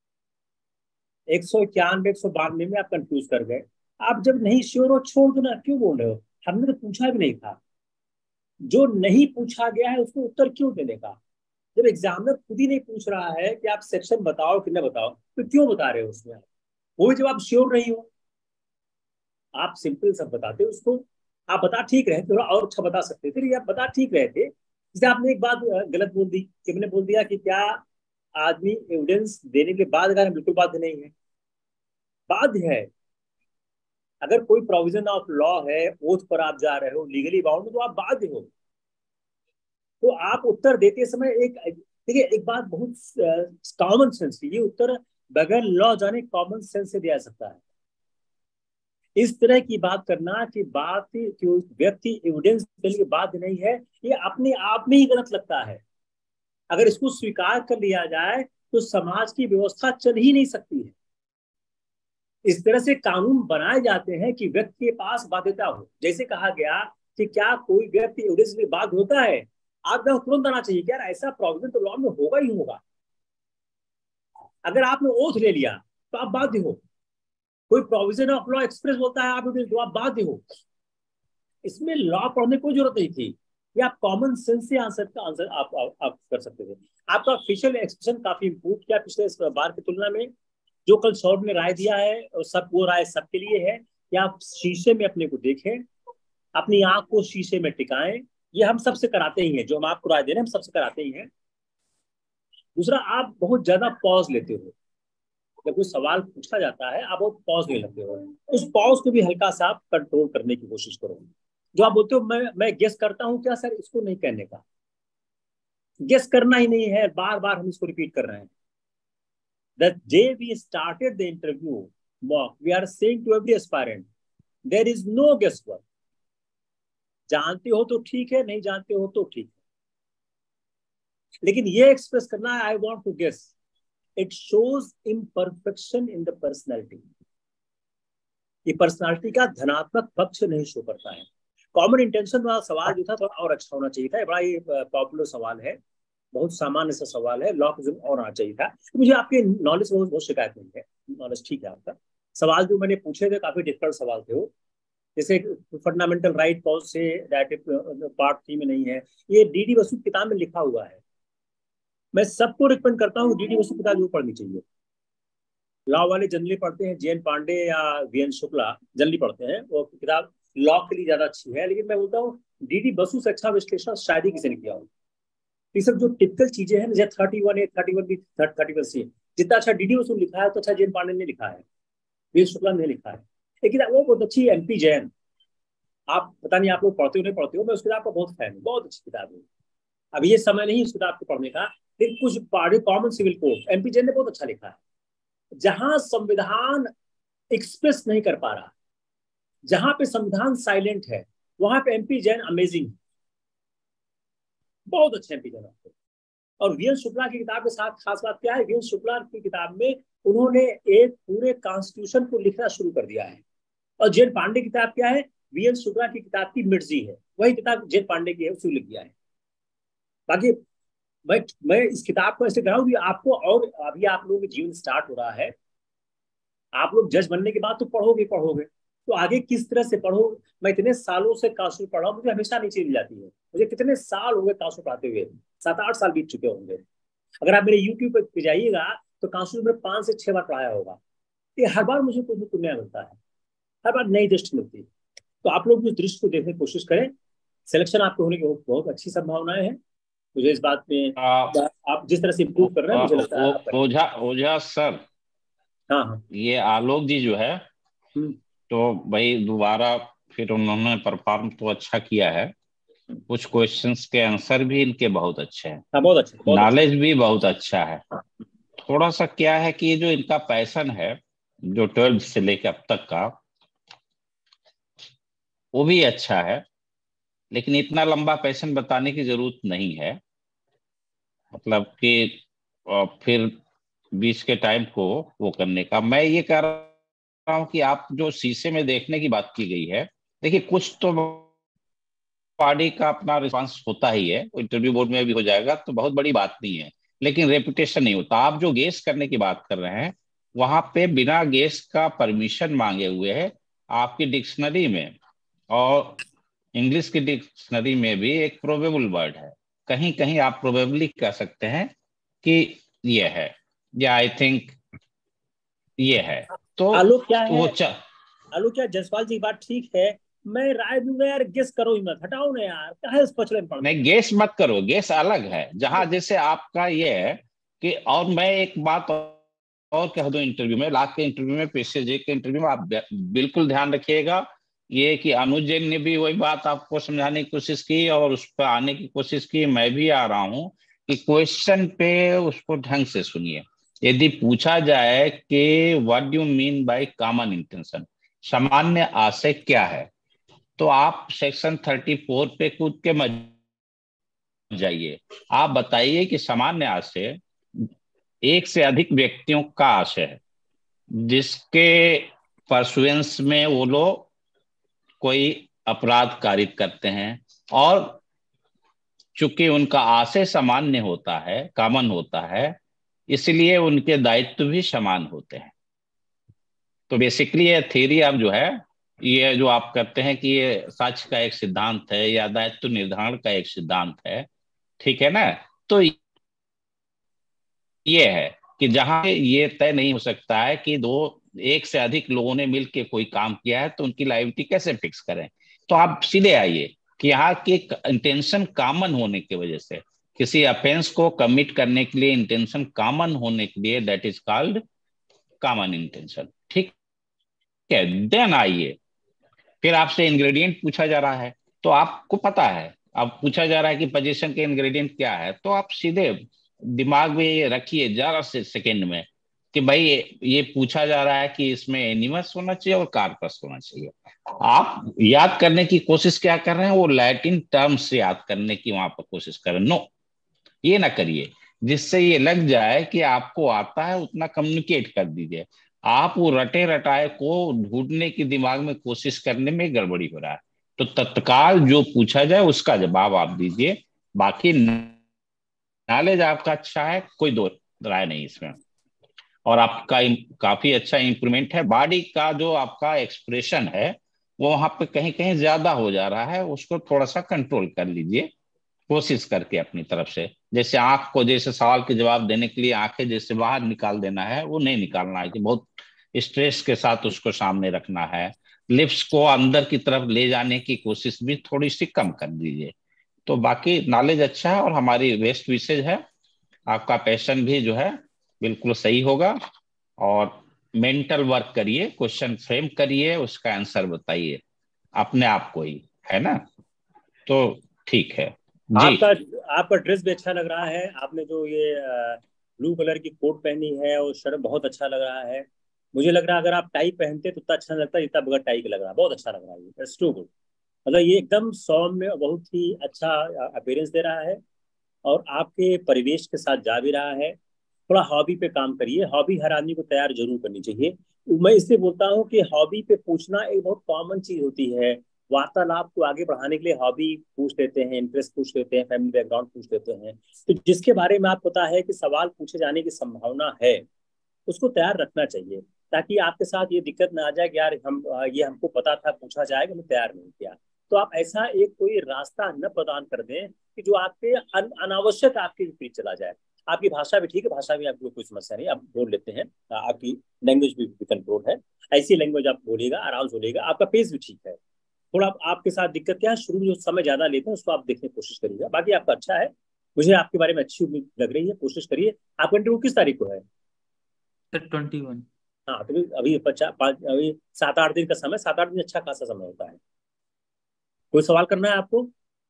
191 192 में, आप कंफ्यूज कर गए। आप जब नहीं श्योर हो छोड़ दो ना, क्यों बोल रहे हो? हमने तो पूछा भी नहीं था। जो नहीं पूछा गया है उसको उत्तर क्यों देने का? जब एग्जामिनर खुद ही नहीं पूछ रहा है कि आप सेक्शन बताओ कि न बताओ, तो क्यों बता रहे हो उसमें आप? वो भी जब आप श्योर नहीं हो, आप सिंपल सब बताते उसको। आप बता ठीक रहे, थोड़ा और अच्छा बता सकते थे, आप बता ठीक रहे थे। जैसे आपने एक बात गलत बोल दी कि मैंने बोल दिया कि क्या आदमी एविडेंस देने के बाद अगर बिल्कुल बाध्य नहीं है, बाध्य है। अगर कोई प्रोविजन ऑफ लॉ है, ओथ पर आप जा रहे हो, लीगली बाउंड, तो आप बाध्य हो। तो आप उत्तर देते समय एक, देखिए एक बात बहुत कॉमन सेंस की, ये उत्तर बगैर लॉ जाने कॉमन सेंस से दिया जा सकता है। इस तरह की बात करना कि बात कि व्यक्ति एविडेंस देने के बाद नहीं है, ये अपने आप में ही गलत लगता है। अगर इसको स्वीकार कर लिया जाए तो समाज की व्यवस्था चल ही नहीं सकती है। इस तरह से कानून बनाए जाते हैं कि व्यक्ति के पास बाध्यता हो। जैसे कहा गया कि क्या कोई व्यक्ति एविडेंस में बाध्य होता है, आपको तुरंत आना चाहिए क्या ऐसा प्रोविजन तो लॉ में होगा ही होगा। अगर आपने ओथ ले लिया तो आप बाध्य हो। कोई प्रोविजन ऑफ लॉ एक्सप्रेस होता है, आप तो आप बाध्य हो। इसमें लॉ पढ़ने की जरूरत नहीं थी, ये आप कॉमन सेंस से आंसर का आंसर आप कर सकते थे। आपका फेशियल एक्सप्रेशन काफी इंप्रूव किया पिछले बार की तुलना में। जो कल सौरभ ने राय दिया है, और सब वो राय सबके लिए है कि आप शीशे में अपने को देखें, अपनी आंख को शीशे में टिकाएं। ये हम सबसे कराते ही हैं, जो हम आपको राय दे रहे हैं हम सबसे कराते ही हैं। दूसरा, आप बहुत ज्यादा पॉज लेते हो जब कोई सवाल पूछा जाता है, आप बहुत पॉज नहीं लेते हो। उस पॉज को भी हल्का सा आप कंट्रोल करने की कोशिश करो। जो आप बोलते हो मैं गेस करता हूं क्या, सर इसको नहीं कहने का। गेस करना ही नहीं है, बार बार हम इसको रिपीट कर रहे हैं। The day we started the interview mock, we are saying to every aspirant, there is no guesswork. जानते हो तो ठीक है, नहीं जानते हो तो ठीक है, लेकिन ये एक्सप्रेस करना है I want to guess, it shows imperfection in the personality. ये पर्सनालिटी का धनात्मक पक्ष नहीं शो करता है। कॉमन इंटेंशन वाला सवाल जो था थोड़ा और अच्छा होना चाहिए था। बड़ा ये पॉपुलर सवाल है, बहुत सामान्य सा सवाल है, लॉ और आना चाहिए था। तो मुझे आपके नॉलेज बहुत शिकायत नहीं है, नॉलेज ठीक है आपका। सवाल जो मैंने पूछे थे काफी डिफिकल्ट सवाल थे वो, जैसे फंडामेंटल राइट कौन से पार्ट 3 में नहीं है। ये डीडी बसु किताब में लिखा हुआ है। मैं सबको रिकमेंड करता हूँ डीडी बसु किताब जरूर पढ़नी चाहिए। लॉ वाले जनरली पढ़ते हैं, जे.एन. पांडे या वी.एन. शुक्ला जनरली पढ़ते हैं, वो किताब लॉ के लिए ज्यादा अच्छी है। लेकिन मैं बोलता हूँ डीडी बसु से अच्छा विश्लेषण शायद ही किसी ने किया हो। ये सब जो टिपिकल चीजें हैं, जैसे 31A 31B 31C, जितना अच्छा डीडी बसु लिखा है तो अच्छा जे.एन. पांडे ने लिखा है, वी.एन. शुक्ला ने लिखा है। लेकिन वो बहुत अच्छी एमपी जैन, आप पता नहीं आप लोग पढ़ते हो नहीं पढ़ते हो, मैं उस किताब का बहुत फैन हूँ, बहुत अच्छी किताब है। अब ये समय नहीं उस किताब को पढ़ने का, लेकिन कुछ पढ़े। Common civil code MP Jain ने बहुत अच्छा लिखा है। जहां संविधान एक्सप्रेस नहीं कर पा रहा, जहां पे संविधान साइलेंट है, वहां पे एमपी जैन अमेजिंग, बहुत अच्छे एमपी जैन आपको। और वी.एन. शुक्ला की किताब के साथ खास बात क्या है, वी.एन. शुक्ला की किताब में उन्होंने एक पूरे कॉन्स्टिट्यूशन को लिखना शुरू कर दिया है। और जे.एन. पांडे की किताब क्या है, वी.एन. शुक्ला की किताब की मिर्जी है, वही किताब जे.एन. पांडे की है, उसको लिख दिया है। बाकी मैं इस किताब को ऐसे कह रहा हूँ कि आपको, और अभी आप लोगों का जीवन स्टार्ट हो रहा है, आप लोग जज बनने के बाद तो पढ़ोगे पढ़ोगे, तो आगे किस तरह से पढ़ो। मैं इतने सालों से कानून पढ़ा हूँ, मुझे हमेशा नीचे मिल जाती है। मुझे कितने साल हो गए कानून पढ़ाते हुए, 7-8 साल बीत चुके होंगे। अगर आप मेरे यूट्यूब पे जाइएगा तो कांस्टिट्यूशन में 5 से 6 बार पढ़ाया होगा। ये हर बार मुझे कुछ नया मिलता है, हर बार नई दृष्टि मिलती है। तो आप लोग उस दृष्टि को देखने की कोशिश करें। सिलेक्शन आपके होने की बहुत बहुत अच्छी संभावनाएं हैं। मुझे इस बात में आप जिस तरह से इम्प्रूव कर रहे हैं, मुझे लगता है आप करेंगे। ओझा ओझा सर, हाँ हाँ। ये आलोक जी जो है, हम्म। तो भाई दोबारा फिर उन्होंने परफॉर्म तो अच्छा किया है। कुछ क्वेश्चंस के आंसर भी इनके बहुत अच्छे हैं, हाँ बहुत अच्छे बहुत अच्छे। नॉलेज भी बहुत अच्छा है। हाँ थोड़ा सा क्या है कि ये जो इनका पैशन है, जो 12th से लेकर अब तक का, वो भी अच्छा है। लेकिन इतना लंबा पैशन बताने की जरूरत नहीं है। मतलब कि फिर बीच के टाइम को वो करने का, मैं ये कह रहा हूँ कि आप जो शीशे में देखने की बात की गई है, देखिए कुछ तो बॉडी का अपना रिस्पांस होता ही है, इंटरव्यू बोर्ड में भी हो जाएगा तो बहुत बड़ी बात नहीं है। लेकिन रेपुटेशन नहीं होता। आप जो गेस करने की बात कर रहे हैं, वहां पे बिना गेस का परमिशन मांगे हुए है। आपकी डिक्शनरी में और इंग्लिश की डिक्शनरी में भी एक प्रोबेबल वर्ड है। कहीं कहीं आप प्रोबेबली कह सकते हैं कि ये है, या आई थिंक ये है। तो आलोक क्या वो है, आलोक क्या जायसवाल जी की बात ठीक है। मैं राय दूंगा यार, गेस करो ही मत, हटाओ ना यार, काहे उस पचड़े में पड़ते नहीं, हैं। गेस मत करो, गेस अलग है। जहां जैसे आपका ये है कि, और मैं एक बात और कह दूं, इंटरव्यू में, लाख के इंटरव्यू में, पीसीजे के इंटरव्यू में, आप बिल्कुल ध्यान रखिएगा। ये कि अनुज जैन ने भी वही बात आपको समझाने की कोशिश की और उस पर आने की कोशिश की, मैं भी आ रहा हूं कि क्वेश्चन पे उसको ढंग से सुनिए। यदि पूछा जाए कि what do mean by common intention, सामान्य आशय क्या है, तो आप सेक्शन 34 पे कूद के मत जाइए। आप बताइए कि सामान्य आशय एक से अधिक व्यक्तियों का आशय है, जिसके परसुएंस में वो लोग कोई अपराध कारित करते हैं, और चूंकि उनका आशय सामान्य होता है, कॉमन होता है, इसलिए उनके दायित्व भी समान होते हैं। तो बेसिकली ये थ्योरी आप जो है, ये जो आप करते हैं कि ये साक्ष्य का एक सिद्धांत है या दायित्व निर्धारण का एक सिद्धांत है, ठीक है ना। तो ये है कि जहां ये तय नहीं हो सकता है कि दो, एक से अधिक लोगों ने मिलकर कोई काम किया है, तो उनकी लायबिलिटी कैसे फिक्स करें। तो आप सीधे आइए कि यहाँ की इंटेंशन कॉमन होने की वजह से, किसी अफेंस को कमिट करने के लिए इंटेंशन कॉमन होने के लिए, that is called common intention. ठीक है, देन आइए, फिर आपसे इंग्रेडिएंट पूछा जा रहा है, तो आपको पता है, अब पूछा जा रहा है कि पोजीशन के इंग्रेडिएंट क्या है, तो आप सीधे दिमाग में ये रखिए जरा से सेकंड में कि भाई ये पूछा जा रहा है कि इसमें एनिमस होना चाहिए और कार्पस होना चाहिए। आप याद करने की कोशिश क्या कर रहे हैं, वो लैटिन टर्म्स से याद करने की वहां पर कोशिश कर रहे हैं। नो, ये ना करिए। जिससे ये लग जाए कि आपको आता है उतना कम्युनिकेट कर दीजिए। आप वो रटे रटाए को ढूंढने की दिमाग में कोशिश करने में गड़बड़ी हो रहा है। तो तत्काल जो पूछा जाए उसका जवाब आप दीजिए। बाकी नॉलेज आपका अच्छा है, कोई दो राय नहीं इसमें। और आपका काफी अच्छा इंप्रूवमेंट है। बॉडी का जो आपका एक्सप्रेशन है, वो वहां पे कहीं कहीं ज्यादा हो जा रहा है, उसको थोड़ा सा कंट्रोल कर लीजिए कोशिश करके अपनी तरफ से। जैसे आंख को, जैसे सवाल के जवाब देने के लिए आंखें जैसे बाहर निकाल देना है, वो नहीं निकालना है कि बहुत स्ट्रेस के साथ उसको सामने रखना है। लिप्स को अंदर की तरफ ले जाने की कोशिश भी थोड़ी सी कम कर दीजिए। तो बाकी नॉलेज अच्छा है और हमारी बेस्ट विशेज है। आपका पैशन भी जो है बिल्कुल सही होगा। और मेंटल वर्क करिए, क्वेश्चन फ्रेम करिए, उसका आंसर बताइए अपने आप को ही, है ना। तो ठीक है जी। आपका आपका ड्रेस भी अच्छा लग रहा है। आपने जो ये ब्लू कलर की कोट पहनी है और शर्ट बहुत अच्छा लग रहा है। मुझे लग रहा है अगर आप टाई पहनते तो उतना अच्छा नहीं लगता जितना बगैर टाई के लग रहा है। बहुत अच्छा लग रहा है, इट्स टू गुड। मतलब ये एकदम सौम्य, बहुत ही अच्छा अपीयरेंस दे रहा है और आपके परिवेश के साथ जा भी रहा है। थोड़ा हॉबी पे काम करिए। हॉबी हर आदमी को तैयार जरूर करनी चाहिए। मैं इसलिए बोलता हूँ कि हॉबी पे पूछना एक बहुत कॉमन चीज होती है। वार्तालाप को आगे बढ़ाने के लिए हॉबी पूछ लेते हैं, इंटरेस्ट पूछ लेते हैं, फैमिली बैकग्राउंड पूछ लेते हैं। तो जिसके बारे में आपको पता है कि सवाल पूछे जाने की संभावना है, उसको तैयार रखना चाहिए। ताकि आपके साथ ये दिक्कत ना आ जाए कि यार हम ये हमको पता था, पूछा जाएगा, मैं तैयार नहीं किया। तो आप ऐसा एक कोई रास्ता न प्रदान कर दें कि जो आपके अनावश्यक आपके विपरीत चला जाए। आपकी भाषा भी ठीक है, भाषा में आपको कोई समस्या नहीं, आप बोल लेते हैं, आपकी लैंग्वेज भी कंट्रोल है, ऐसी लैंग्वेज आप बोलिएगा, आराम से बोलिएगा, आपका पेस भी ठीक है। थोड़ा आपके साथ दिक्कत क्या है, शुरू में जो समय ज्यादा लेते हैं उसको आप देखने की कोशिश करिएगा, बाकी आपका अच्छा है। मुझे आपके बारे में अच्छी उम्मीद लग रही है, कोशिश करिए। आपका इंटरव्यू किस तारीख को है? सर 21। हाँ, तो अभी अभी 7-8 दिन का समय, 7-8 दिन अच्छा खासा समय होता है। कोई सवाल करना है आपको?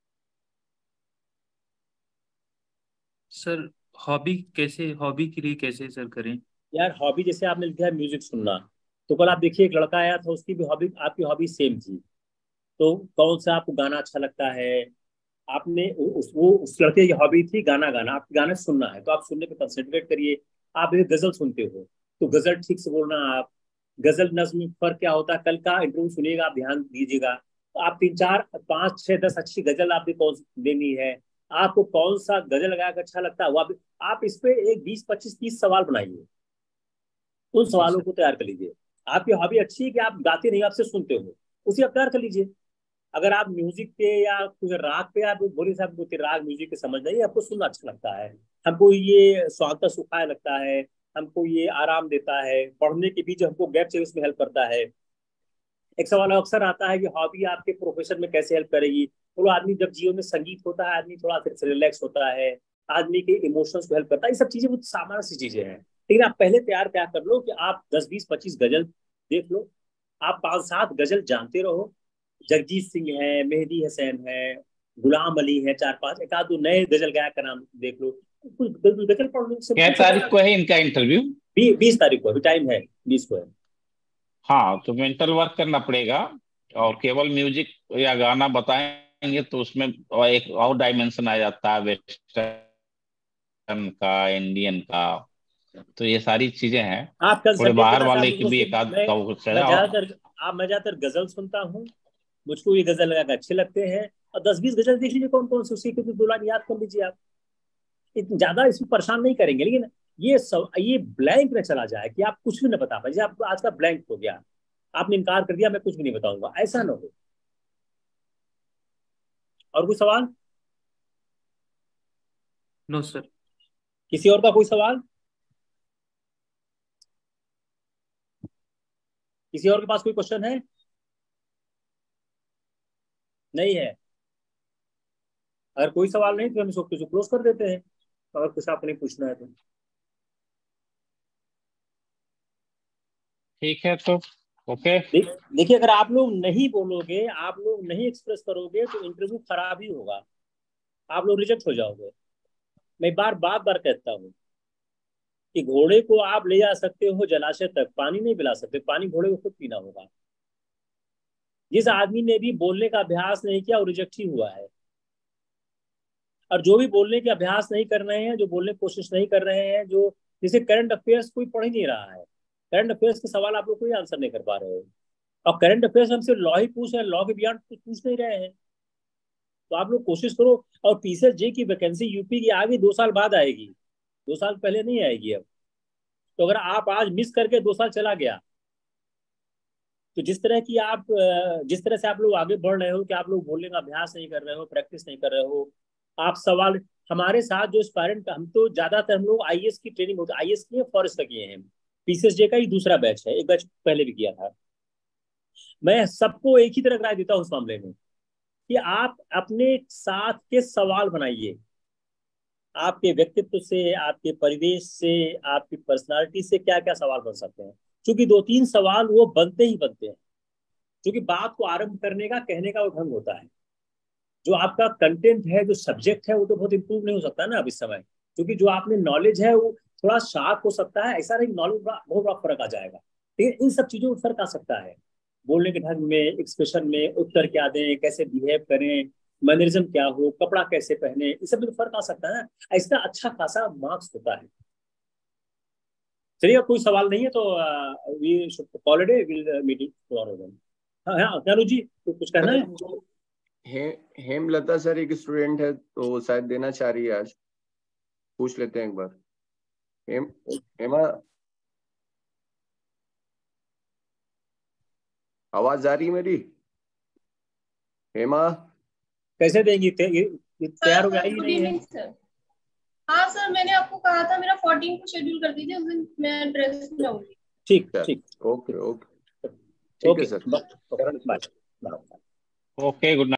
सर हॉबी के लिए कैसे सर करें? यार हॉबी जैसे आपने लिखा है म्यूजिक सुनना, तो कल आप देखिए एक लड़का आया था, उसकी भी हॉबी आपकी हॉबी सेम थी। तो कौन सा आपको गाना अच्छा लगता है? आपने उस लड़के की हॉबी थी गाना गाना, आपके गाने सुनना है तो आप सुनने पे कंसंट्रेट करिए। आप ये गजल सुनते हो तो गजल ठीक से बोलना। आप गजल नज्म में फर्क क्या होता है, कल का इंटरव्यू सुनिएगा, आप ध्यान दीजिएगा। तो आप 3-4-5-6-10 अच्छी गजल आपको कौन देनी है, आपको कौन सा गजल लगा के अच्छा लगता है वो आप इस पे एक 20-25-30 सवाल बनाइए, उन जी सवालों सर। को तैयार कर लीजिए। आपकी हॉबी अच्छी है कि आप गाते नहीं, आप सिर्फ सुनते हो, उसी आप तैयार कर लीजिए। अगर आप म्यूजिक पे या कुछ राग पे आप बोले साहब मुझे राग म्यूजिक के समझ नहीं, आपको सुनना अच्छा लगता है, हमको ये स्वांतः सुखाय लगता है, हमको ये आराम देता है, पढ़ने के बीच हमको गैप चाहिए उसमें हेल्प करता है। एक सवाल अक्सर आता है कि हॉबी आपके प्रोफेशन में कैसे हेल्प करेगी। तो आदमी जब जीवन में संगीत होता है, आदमी थोड़ा फिर से रिलैक्स होता है, आदमी के इमोशंस को हेल्प करता है, ये सब चीजें बहुत सामान्य सी चीजें हैं। लेकिन आप पहले तैयार क्या कर लो कि आप 10-20-25 गजल देख लो, आप 5-7 गजल जानते रहो। जगजीत सिंह है, मेहदी हसैन है, गुलाम अली है, 4-5 एक आध दो नए गजल गायक का नाम देख लो, कुछ गजल पढ़ लो, क्या सिंपल सा तारीख को है इनका इंटरव्यू? 20 तारीख को, अभी टाइम है, 20 को है। हाँ, तो मेंटल वर्क करना पड़ेगा। और केवल म्यूजिक या गाना बताएंगे तो उसमें एक और डायमेंशन आ जाता है, वेस्टर्न का, इंडियन का। तो ये सारी चीजें हैं, आप कल थोड़े संडे बाहर देना साहब वाले की मुझको भी एक आध मैं का वो मैं चला। और ज्यादातर मैं ज्यादातर गजल सुनता हूँ, मुझको ये गजल लगा के अच्छे लगते हैं। और 10-20 गजल देख लीजिए कौन कौन सी, उसी के तो 2 लाइन याद कर लीजिए आप। इतना ज्यादा इसमें परेशान नहीं करेंगे, लेकिन ये ब्लैंक न चला जाए कि आप कुछ भी न बता पाए, जैसे आपको आज का ब्लैंक हो गया, आपने इनकार कर दिया मैं कुछ भी नहीं बताऊंगा, ऐसा ना हो। और कोई सवाल? No sir. किसी और का कोई सवाल? किसी और के पास कोई क्वेश्चन है? नहीं है? अगर कोई सवाल नहीं तो हम इसको क्लोज कर देते हैं, अगर कुछ आपने पूछना है तो। ठीक है तो ओके। देखिए अगर आप लोग नहीं बोलोगे, आप लोग नहीं एक्सप्रेस करोगे तो इंटरव्यू खराब ही होगा, आप लोग रिजेक्ट हो जाओगे। मैं बार बार कहता हूँ कि घोड़े को आप ले जा सकते हो जलाशय तक, पानी नहीं पिला सकते, पानी घोड़े को खुद पीना होगा। जिस आदमी ने भी बोलने का अभ्यास नहीं किया वो रिजेक्ट ही हुआ है। और जो भी बोलने के अभ्यास नहीं कर रहे हैं, जो बोलने की कोशिश नहीं कर रहे हैं, जो जैसे करंट अफेयर्स कोई पढ़ ही नहीं रहा है, करंट अफेयर्स के सवाल आप लोग कोई आंसर नहीं कर पा रहे हो। और करंट अफेयर्स हमसे लॉ ही पूछ रहे हैं, लॉ के बियॉन्ड कुछ पूछ नहीं रहे हैं। तो आप लोग कोशिश करो। और पीसीएस जे की वैकेंसी यूपी की आगे 2 साल बाद आएगी, 2 साल पहले नहीं आएगी अब। तो अगर आप आज मिस करके 2 साल चला गया, तो जिस तरह से आप लोग आगे बढ़ रहे हो कि आप लोग बोलने का अभ्यास नहीं कर रहे हो, प्रैक्टिस नहीं कर रहे हो, आप सवाल हमारे साथ जो एस्पायरेंट, हम तो ज्यादातर हम लोग आईएएस की ट्रेनिंग होती है, आईएएस किए फॉरेस्ट का किए हैं, पीसीएस जे का ही दूसरा बैच है, एक बैच पहले भी किया था। मैं सबको एक ही तरह राय देता हूँ उस मामले में कि आप अपने साथ के सवाल बनाइए, आपके व्यक्तित्व से, आपके परिवेश से, आपकी पर्सनालिटी से क्या क्या सवाल बन सकते हैं। क्योंकि 2-3 सवाल वो बनते ही बनते हैं, क्योंकि बात को आरंभ करने का, कहने का वो ढंग होता है। जो आपका कंटेंट है, जो सब्जेक्ट है, वो तो बहुत इंप्रूव नहीं हो सकता ना अब इस समय, क्योंकि जो आपने नॉलेज है वो थोड़ा शार्प हो सकता है, ऐसा नहीं नॉलेज बहुत बड़ा फर्क आ जाएगा। लेकिन इन सब चीजों में फर्क आ सकता है, बोलने के ढंग में, एक्सप्रेशन में, उत्तर क्या दें, कैसे बिहेव करें, मैनरिज्म क्या हो, कपड़ा कैसे पहने, इस सब में तो फर्क आ सकता है ना। इसका अच्छा खासा मार्क्स होता है। चलिए, कोई सवाल नहीं है तो we should call it a, will meeting tomorrow then. हाँ हाँ, ज्ञानू जी तो कुछ कहना है? हेमलता सर एक स्टूडेंट है तो शायद देना चाह रही है आज, पूछ लेते हैं एक बार। हेमा आवाज जा रही है मेरी? हेमा कैसे देंगी? तैयार हो गई नहीं है? सर हाँ सर, मैंने आपको कहा था मेरा 14 को शेड्यूल कर दीजिए, उस दिन मैं ड्रेस में आऊंगी। ठीक ठीक, ओके ओके, ठीक है sir. Bye. Okay, good night.